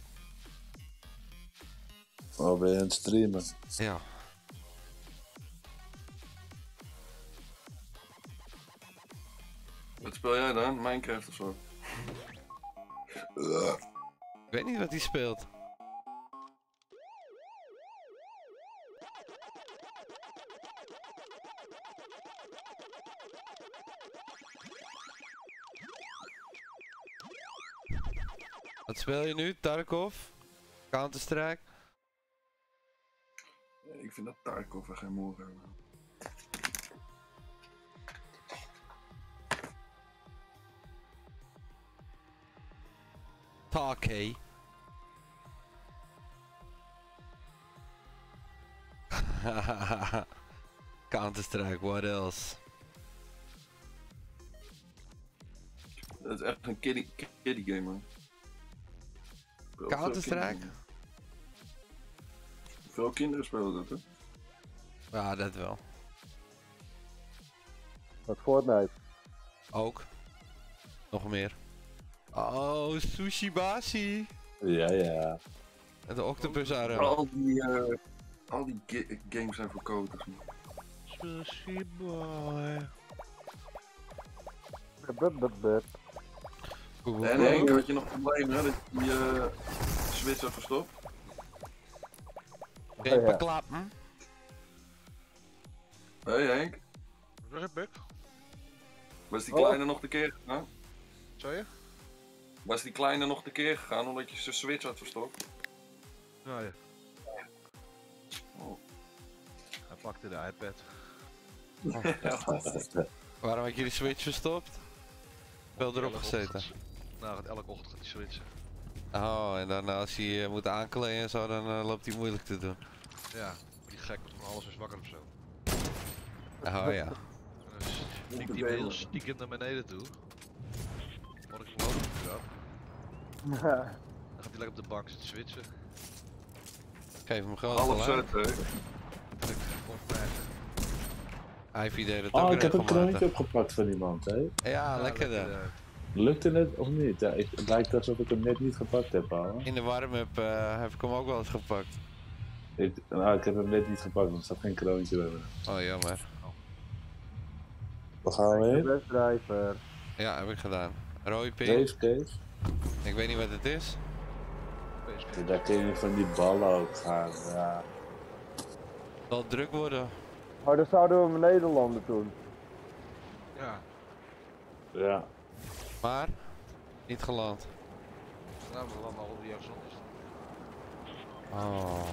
Oh, ben je aan het streamen? Ja. Wat speel jij dan? Minecraft of zo? Ik weet niet wat hij speelt. Wat speel je nu? Tarkov? Counter-Strike? Ik vind dat Tarkov er geen moer hebben. Talk, hey. Counter-Strike, what else? Dat is echt een kiddie, kiddie game, man. Veel- veel Counter-Strike? kinderen- Veel kinderen spelen dat, hè? Ja, dat wel. Wat Fortnite? Ook. Nog meer. Oh, Sushi Basi. Ja, ja. En de octopus arm. Al die, eh, al die ga- games zijn verkopen. Sushi boy. Bup, bup, bup. En Henk, had je nog problemen, hè? Dat je die uh, switch had verstopt? Geen Ja. klappen. Hé hey, Henk, Wat is het, Buk? was die Oh. kleine nog tekeer gegaan? Zou je? Was die kleine nog tekeer gegaan omdat je zijn switch had verstopt? Nou ja. Oh. Hij pakte de iPad. Waarom had je die switch verstopt? Wel erop Elke gezeten. ochtend- Nou, gaat elke ochtend gaat hij switchen. Oh, en dan als hij eh, moet aankleden en zo, dan eh, loopt hij moeilijk te doen. Ja, die gek wordt van alles is wakker of zo. Oh ja. En dan sneakt hij weer heel stiekem naar beneden toe. Wat ik hem ook gedaan. Dan gaat hij lekker op de bank zitten switchen. Geef hem gewoon Half gelijk. zet, hè? Dat ik gewoon krijgen. Ivy deed het ook Oh, ik heb een regelmatig. kroontje opgepakt van iemand, hè? Ja, lekker dan. eh, Lukte het of niet? Ja, ik, het lijkt alsof ik hem net niet gepakt heb, ouwe. In de warm-up eh, heb ik hem ook wel eens gepakt. Ik, nou, ik heb hem net niet gepakt, want er zat geen kroontje bij me. Oh, jammer. Waar gaan we heen? Best driver. Ja, heb ik gedaan. Rode pin. Cave, cave. Ik weet niet wat het is. P S P. Ja, daar kun je van die ballen ook gaan, ja. Het zal druk worden. Oh, dan zouden we beneden landen toen. Ja, Ja. Maar, niet geland. nou, we landen al die jaar zonder. Oh.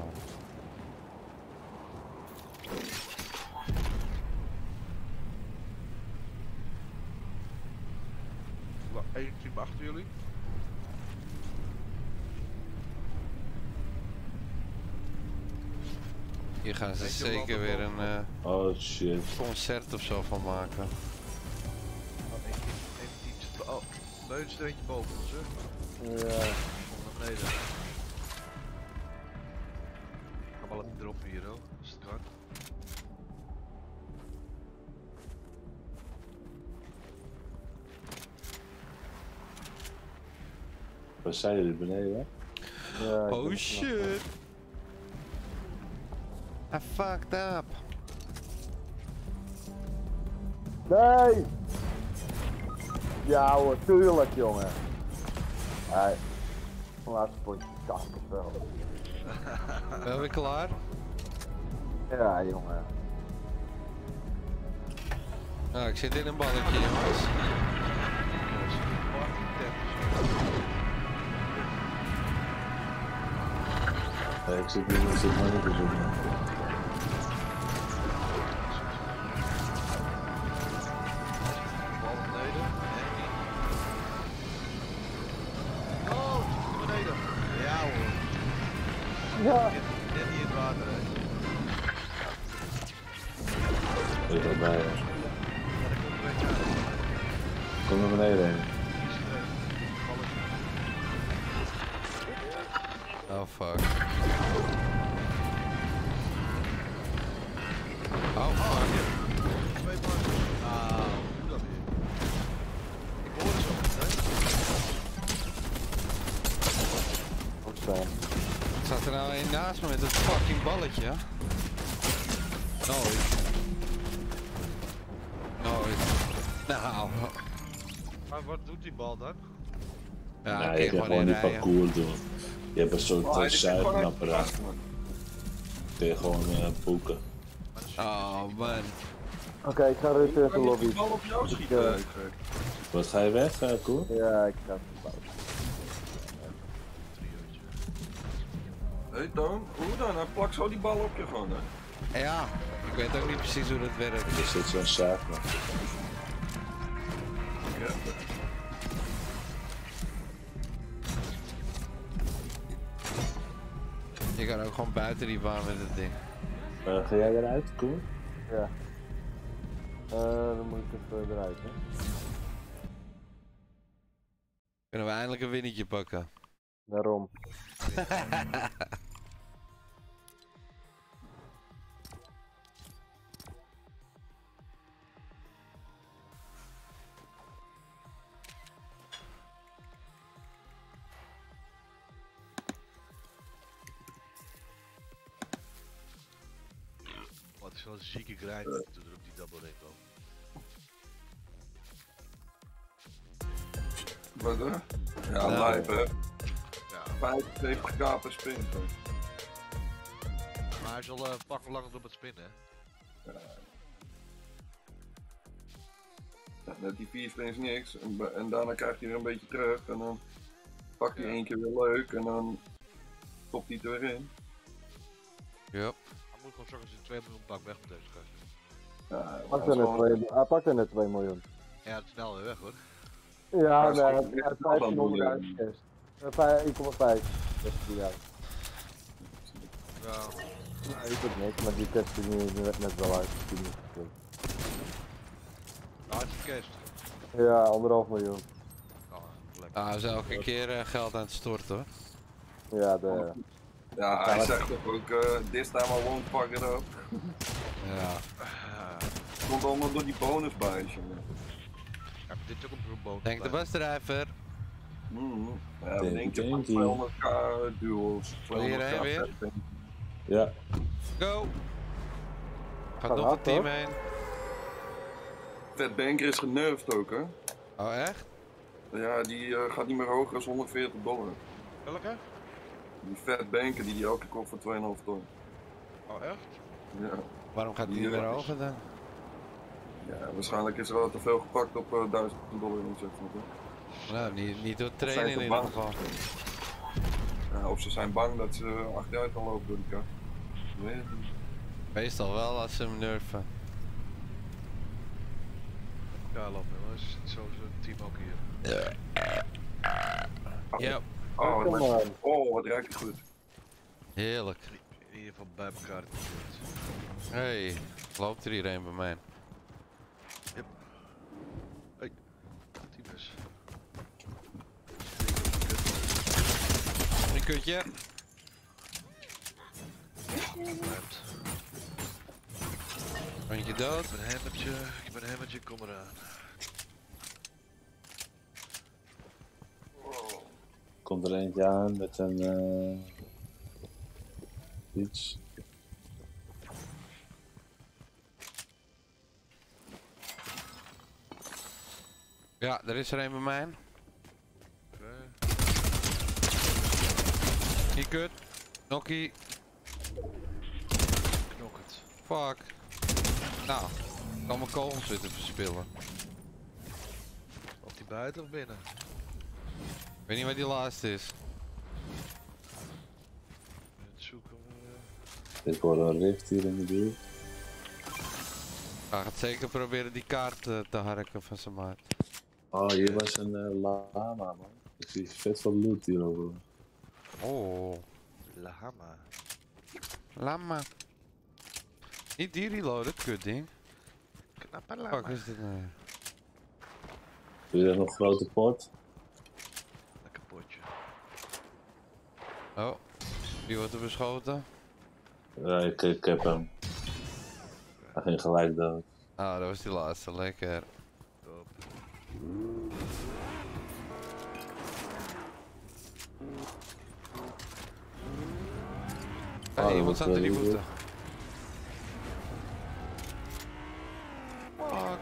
Eén team achter jullie. Hier gaan ze Eentje zeker landen weer een boven. uh, Oh shit. concert of zo van maken. Oh, één team, één team zit. Oh, leun zit er eentje boven ons, hè? Ja. Kom naar beneden. Ik ga wel even droppen hier, hoor. Als het kan. Waar zijn jullie beneden? Ja, ik Oh ben- shit. I fucked up. Nee! Ja hoor, tuurlijk jongen. Hey. Laatste potje kankervel. Ben je weer klaar? Ja jongen. Nou, ik zit in een balletje, jongens. Party tent. Ja, ik zit hier, ik zit maar niet te doen. Bal naar beneden. En die. Oh, naar beneden. Ja hoor. Ja. Net, net niet in het water, hè. Ik ga bij je. Ja, daar komt er eentje uit. Kom naar beneden heen. Die is er. Balletje. Oh fuck. Oh fuck. Twee man. Ah, hoe dat weer? Ik hoorde zo niet, hè? Opstaan. Staat er nou een naast me met het fucking balletje? Nooit. Nooit. Nou. Maar wat doet die bal dan? Ja, nee, kun je je kan gewoon gewoon die inrijden. parcours doen. Je hebt een soort Oh, uh, dit zit gewoon echt zuigenapparaat. vast, man. Kun je gewoon uh, boeken. Maar dat is Oh man. Oké, ik ga rustig even Kan je lobby. die bal op jou Ik, schieten? eh, Eugert? Wat ga je weg, uh, Koer? Ja, ik ga even pauze. triootje. Hé Toon, hoe dan? Hij plakt zo die bal op je gewoon, hè? Ja, ik weet ook niet precies hoe dat werkt. Er zit zo'n zuiger. Ja. Je kan ook gewoon buiten die baan met het ding. Uh, ga jij eruit, Koer? Ja. Eh, dan moet ik even eruit, hè. Kunnen we eindelijk een winnetje pakken? Daarom. Wat is wel een zieke grind toen er op die double ring kwam. Wat hè? Ja, Nou. lijp hè? Ja, vijfenzeventig k per spin. Hè? maar hij is al uh, pakken langer op het spinnen, hè? Ja, net die vier spins niks. En, be- en daarna krijgt hij er een beetje terug. En dan pakt hij Ja. één keer weer leuk. En dan stopt hij het er weer in. Yup. Hij moet gewoon zorgen dat hij twee miljoen pak weg met deze gast. Ja, Hij hij pakt is er net gewoon- twee- Hij pakt er net twee miljoen. Ja, het is snel weer weg hoor. Ja, Hij is nee, hij gewoon heeft echt wel aan het doen, vijftienhonderdduizend cash. Eh, vijf- één komma vijf. Dat is die uit. Ja, Nee, ik weet niks, maar die test is nu net, net wel uit. Die moet ik- nou, het is kerst. Ja, anderhalf miljoen. Oh, lekker. Ah, hij is elke keer uh, geld aan het storten hoor. Ja, de, Ja, hij zegt toch ook, uh, this time I won't fuck it up. Ja. Het komt allemaal door die bonus bij, jongen. Ja, dit is ook een bonus. Denk de busdrijver. Mm. Ja, dan Denk denk je ik, van denk ik. tweehonderd k duels. tweehonderd k weer? setting. Ja. Go! Gaat Gaat nog hard, een team hoor. heen. Ted Banker is genervd ook, hè? Oh echt? Ja, die uh, gaat niet meer hoger dan honderdveertig dollar. Welke? Die Fat Banker die die elke kop voor twee komma vijf ton. Oh, echt? Ja. Waarom gaat hij niet Hier meer is- hoger dan? Ja, waarschijnlijk is er al te veel gepakt op uh, duizend dollar omzet. Nou, niet, niet door zijn trainen ze in ieder bang? geval. Ja, of ze zijn bang dat ze achteruit gaan lopen door die kar. Ik weet het niet. Meestal wel als ze hem nerven. Ja, laat me, is zo zo'n team ook hier. Ja, Oh, wat, Kom maar. oh, wat ruikt het goed. heerlijk. In ieder geval bij elkaar. Hé, hey, loopt er iedereen bij mij? Teamers. Een kutje. Blijft. Eentje dood. Ik ben een hemmertje, ik ben een hemmertje, kom eraan. Komt er eentje aan met een uh, iets. Ja, er is er een bij mij. Oké. Die kut. Nokkie. Knok het. Fuck. Nou, ik kan mijn kogels zitten verspillen. Of die buiten of binnen? Ik weet niet waar die laatste is. Het zoeken we. Ik hoor een rift hier in de buurt. Ik ga het zeker proberen die kaart uh, te harken van zijn maat. Oh, hier was een uh, lama, man. Ik zie vet veel loot hierover. Oh, Lahama. lama. Niet die reloaded, kut ding. Knappe Fuck lama. is dit nou? Wil je nog een grote pot? Lekker potje. Oh, die wordt er beschoten. Ja, ik, ik heb hem. Hij ging gelijk dood. Ah, dat was die laatste, lekker. Top. Hey, dat iemand wordt staat er die wel voeten. Fuck.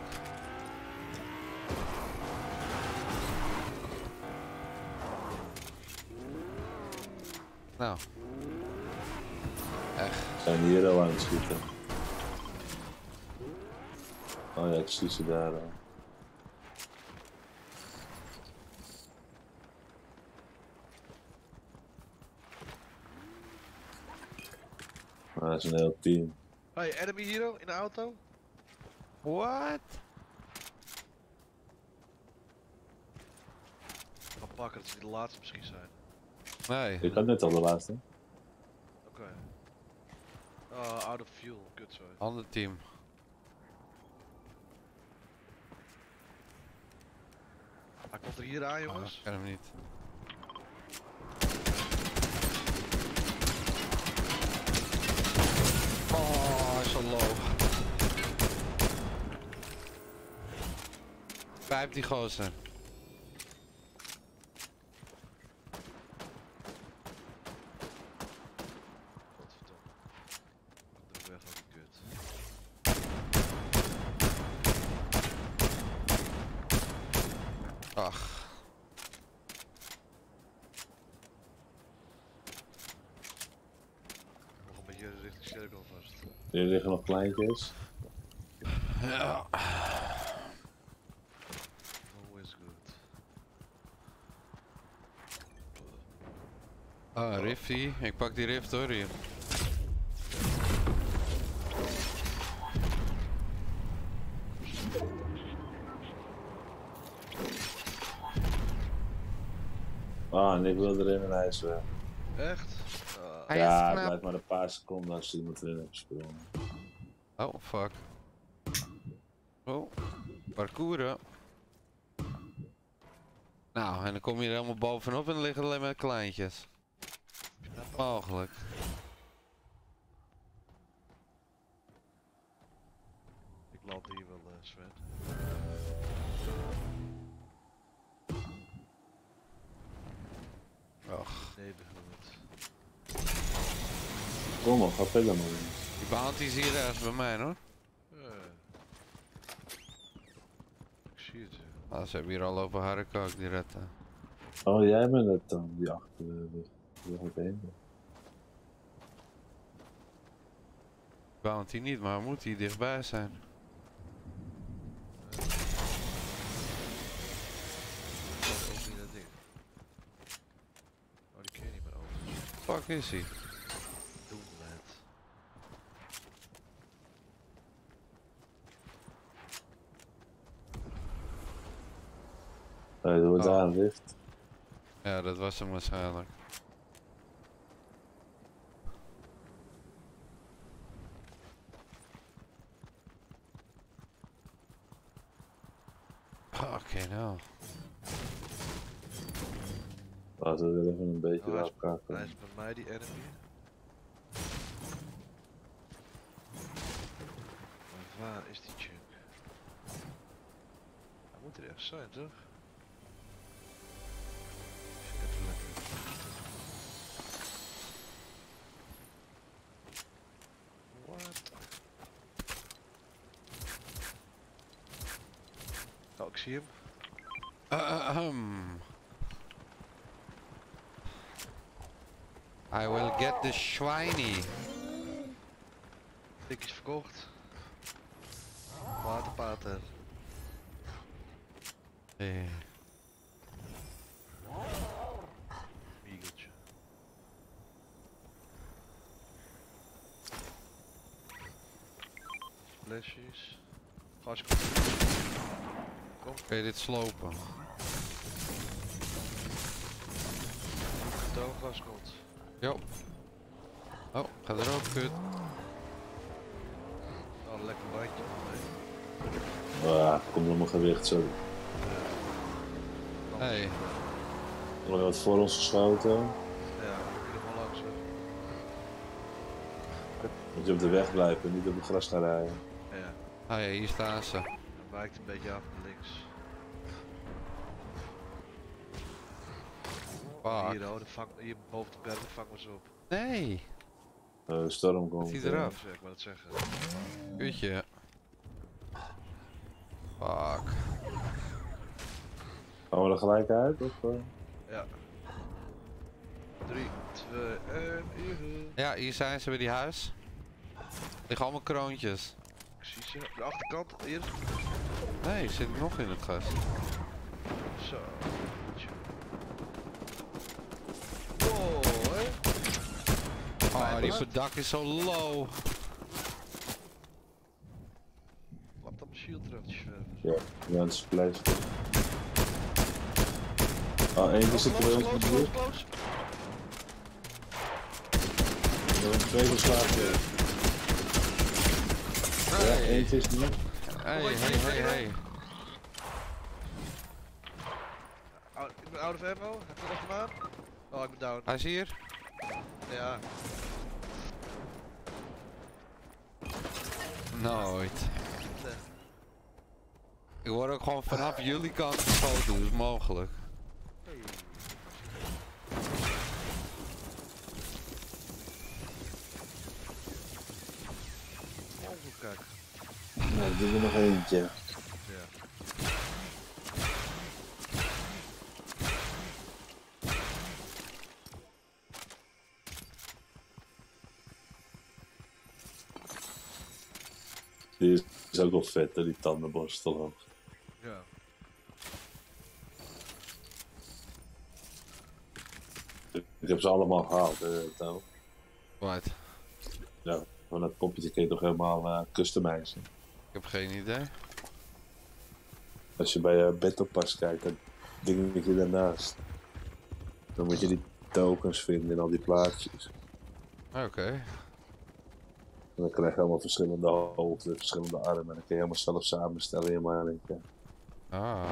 Nou. Echt. We zijn hier al aan het schieten. Oh ja, ik zie ze daar al. Maar dat is een heel team. Hey, enemy hero in de auto? What? Ga pakken, dat ze de laatste misschien zijn. Nee. Ik had net al de laatste. Oké. Oh, out of fuel. Kut zo. Ander team. Hij komt er hier aan, Oh, ik jongens. ken hem niet. Oh, hij is zo low. Vijf die gozer. Godverdomme. Ik druk weg van die kut. Ach. Nog een beetje richting cirkel vast. Hier liggen nog kleintjes. Ja. Always good. Ah, Rifty. Ik pak die rift hoor hier. Ah, en ik wil erin en hij is weg. Echt? Ah, Hij Ja, is het knap. blijft maar een paar seconden als iemand erin heeft gesprongen. Oh, fuck. Oh, parcouren. Nou, en dan kom je er helemaal bovenop en dan liggen er alleen maar kleintjes. Mogelijk. ik land hier wel, uh, Sven. Och, Neighborhood. Kom op, ga verder man. die bounty is hier ergens bij mij hoor. Uh. Ik zie het. Ja. Ah, ze hebben hier al lopen harken ook, die retten. Oh, jij bent het dan, die achter de... Die gaat heen. Bounty niet, maar moet hij dichtbij zijn? Dat ook niet dat ding. Oh, die kun je niet meer over. Fuck is hij? Doomland. Nee, dat wordt Oh. daar een lift. Ja, dat was hem waarschijnlijk. Oké, nou. Laten we weer even een beetje Oh, hij, bij is, elkaar hij komen. is bij mij die enemy. Maar waar is die chunk? Hij moet er ergens zijn, toch? Even lekker. What? Oh, ik zie hem. Uh, um. I will get the shiny. Dik is verkocht. Waterpater. Eh. Miegeltje. Flesjes. Gaskop. Kun je dit slopen? Toon gaskot. Jo. Oh, ga er ook, kut. Oh, lekker bandje. Ah, komt nog mijn gewicht, sorry. Hey. Er wordt wat voor ons geschoten. Ja, ik er gewoon langs. Hoor. Moet je op de weg blijven, niet op het gras gaan rijden. Ja, Ah ja, hier staan ze. dan wijkt een beetje af naar links. Fuck. Hier, oh, de vang, hier boven de bergen vangen we ze op. Nee. Uh, de storm komt. Ziet eh. eraf. Dus, ik maar dat zeggen. Kutje. Fuck. Gaan we er gelijk uit? Of, uh? Ja. drie, twee, één, hier. Ja, hier zijn ze bij die huis. Liggen allemaal kroontjes. Ik zie ze. De achterkant, hier. Nee, zit nog in het gas. Zo. Goedje. Wow, hè? Oh, die verdak is zo low. Klap dan mijn shield eraf, die zwervers. Ja, ja, het is place. Oh, eentje zit er bij ons in de Close, buurt. close, close. We hebben twee verslagen. Ja, Hey, eentje is er nog. hey, hey, hey, hey. Out- Ik ben out of ammo. Heb je nog hem aan? Oh, ik ben down. Hij is hier. Ja. Nooit. Nee. Ik word ook gewoon vanaf jullie kant geschoten, dus mogelijk. Hey. Oh, kijk. Nou, ik doe er nog eentje. Ja. Die is ook wel vet, hè, die tandenborstel ook. Ja. Ik heb ze allemaal gehaald, hè, Touw. Wat? Ja, van dat poppetje kun je toch helemaal uh, customizen. Ik heb geen idee. Als je bij je Battlepass kijkt, dat dingetje daarnaast. Dan moet je die tokens vinden in al die plaatjes. Oké. En dan krijg je allemaal verschillende hoofden, verschillende armen. En dan kun je helemaal zelf samenstellen in maar één keer. Ah.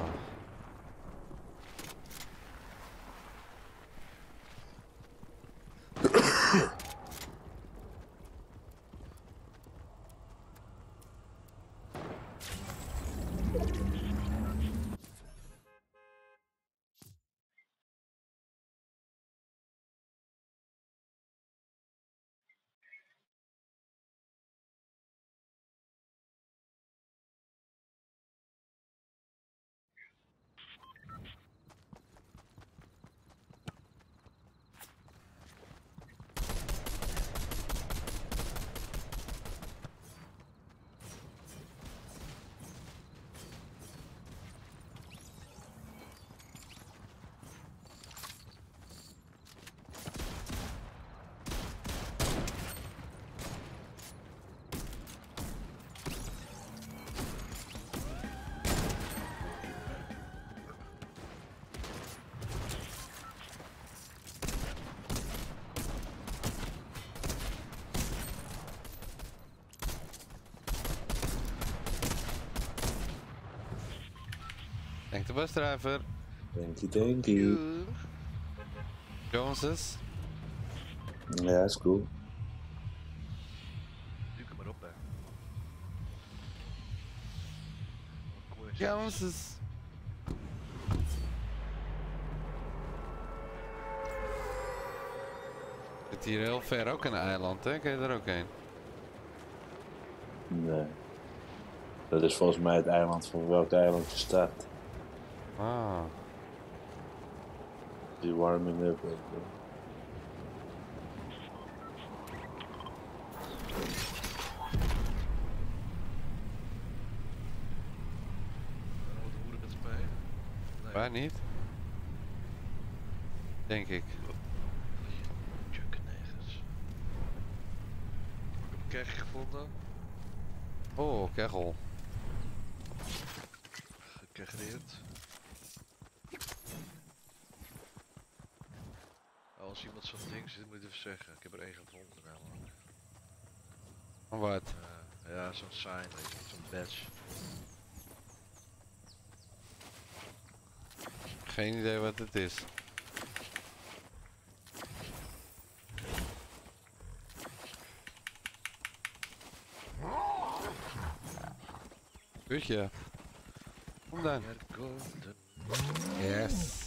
Denk de busdrijver. Denkie, denkie. Joe. Joneses. Ja, is cool. Duik hem maar op, hè. Kom eens. Joneses. Zit hier heel ver ook een eiland, hè? Kun je er ook heen? Nee. Dat is volgens mij het eiland van welk eiland je start. Ah. Die warming up. weet je. Dan wordt de moeder met mij. Nee. Waar niet? Denk ik. Chukken nergens. Ik heb een kerkje gevonden. Oh, kegel. Gekegreerd. Als iemand zo'n ding zit, moet je even zeggen. Ik heb er één gevonden namelijk. Wat? Uh, ja, zo'n sign, weet je, zo'n badge. Geen idee wat het is. Kutje. Kom dan. Yes.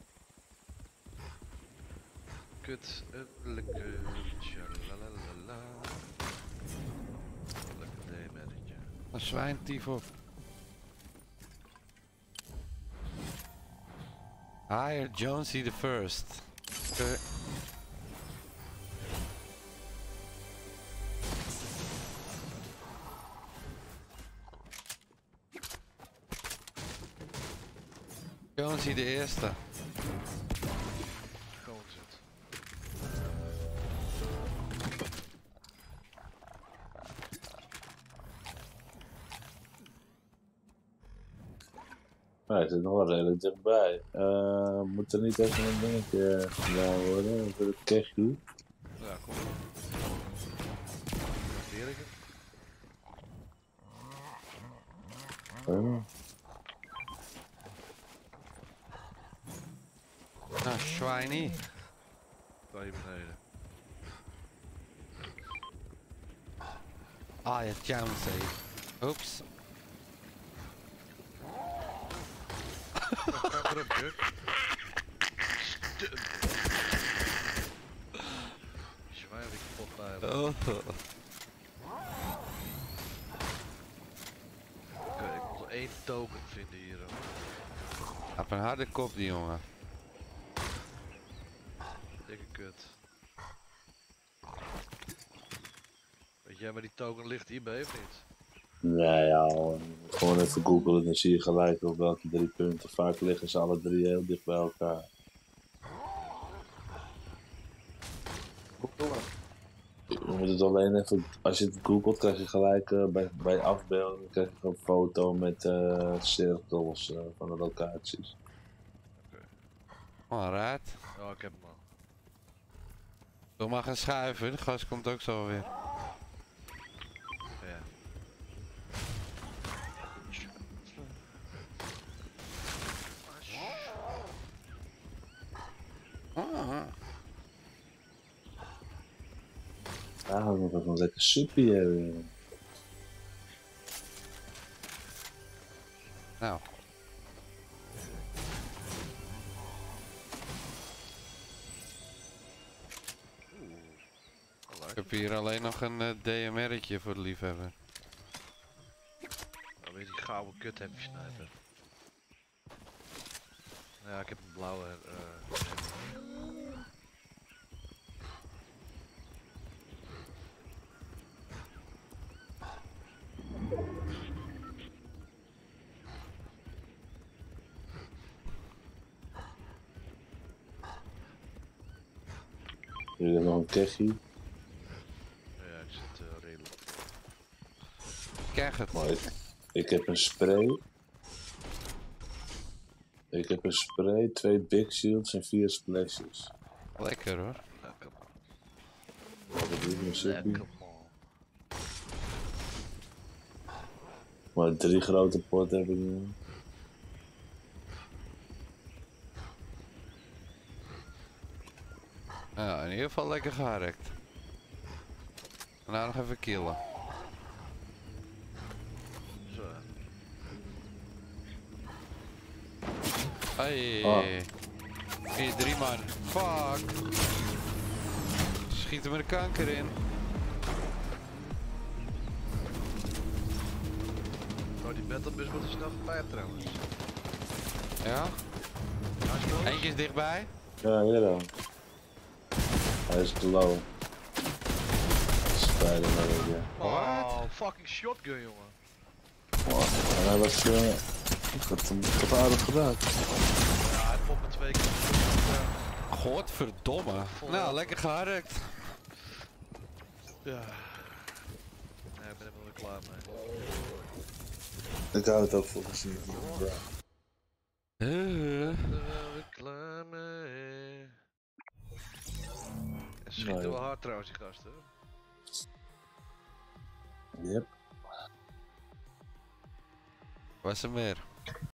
Kut, een lekker, tjalalalala. Lekker D-mannetje. Een zwijn tief op. Hire Jonesy the first. Okay. Jonesy de eerste. Gewoon zit. Maar hij zit nog wel redelijk dichtbij. Uh, moet er niet even een dingetje gedaan worden voor het kegje? Ja, kom op. Leer ik het? Uh. Nou, Shiny. Daar hier beneden. Ah ja, Jonesy. Oeps. Ga maar op, Juk. Zwijn weer kapot bij. Oh. Oké, ik moet nog één token vinden hier. Hoor. Hij heeft een harde kop die jongen. Dikke kut. Weet jij waar die token ligt hierbij of niet? Nee, ja, gewoon even googlen, dan zie je gelijk op welke drie punten. Vaak liggen ze alle drie heel dicht bij elkaar. Je moet het alleen even, als je het googelt krijg je gelijk uh, bij, bij afbeelding krijg je een foto met uh, cirkels uh, van de locaties. Alright. Oh, ik heb hem al. Doe maar gaan schuiven, de gast komt ook zo weer. Ja. Ah. Ah, we nog even een lekker suppie hebben. Nou. Ik heb hier alleen nog een uh, D M R'tje voor de liefhebber. Dan weet je die gouden kut heb je snijden. Ja, ik heb een blauwe. Uh, Hier is nog een kegje. ja, ik zit uh, redelijk. Krijg het. Maar ik, ik heb een spray. Ik heb een spray, twee big shields en vier splashes. Lekker hoor. Lekker man. Wat doe ik mijn suppie? Lekker man. Maar drie grote potten heb ik nu. Ja, in ieder geval lekker geharkt. Daarna nog even killen. Zo. Hey. Oh. vier drie man. Fuck. Schiet er met de kanker in. Oh, die battlebus wordt er snel gepijpt trouwens. Ja? Hij is boos. Eentje is dichtbij. Ja, hier dan. Hij is te low. Spijt hem wel weer. Oh, fucking shotgun jongen. Wow. En hij was. Uh, ik had hem toch aardig gedaan. Ja, hij popt me twee keer. Ja. Godverdomme. Nou, lekker geharkt. Ja. Nee, ik ben er wel weer klaar mee. Ik hou het ook volgens mij. Uh. Ik ben er wel weer klaar mee. En ze schieten Nou, ja. wel hard trouwens, die gasten. Yep. Was er meer?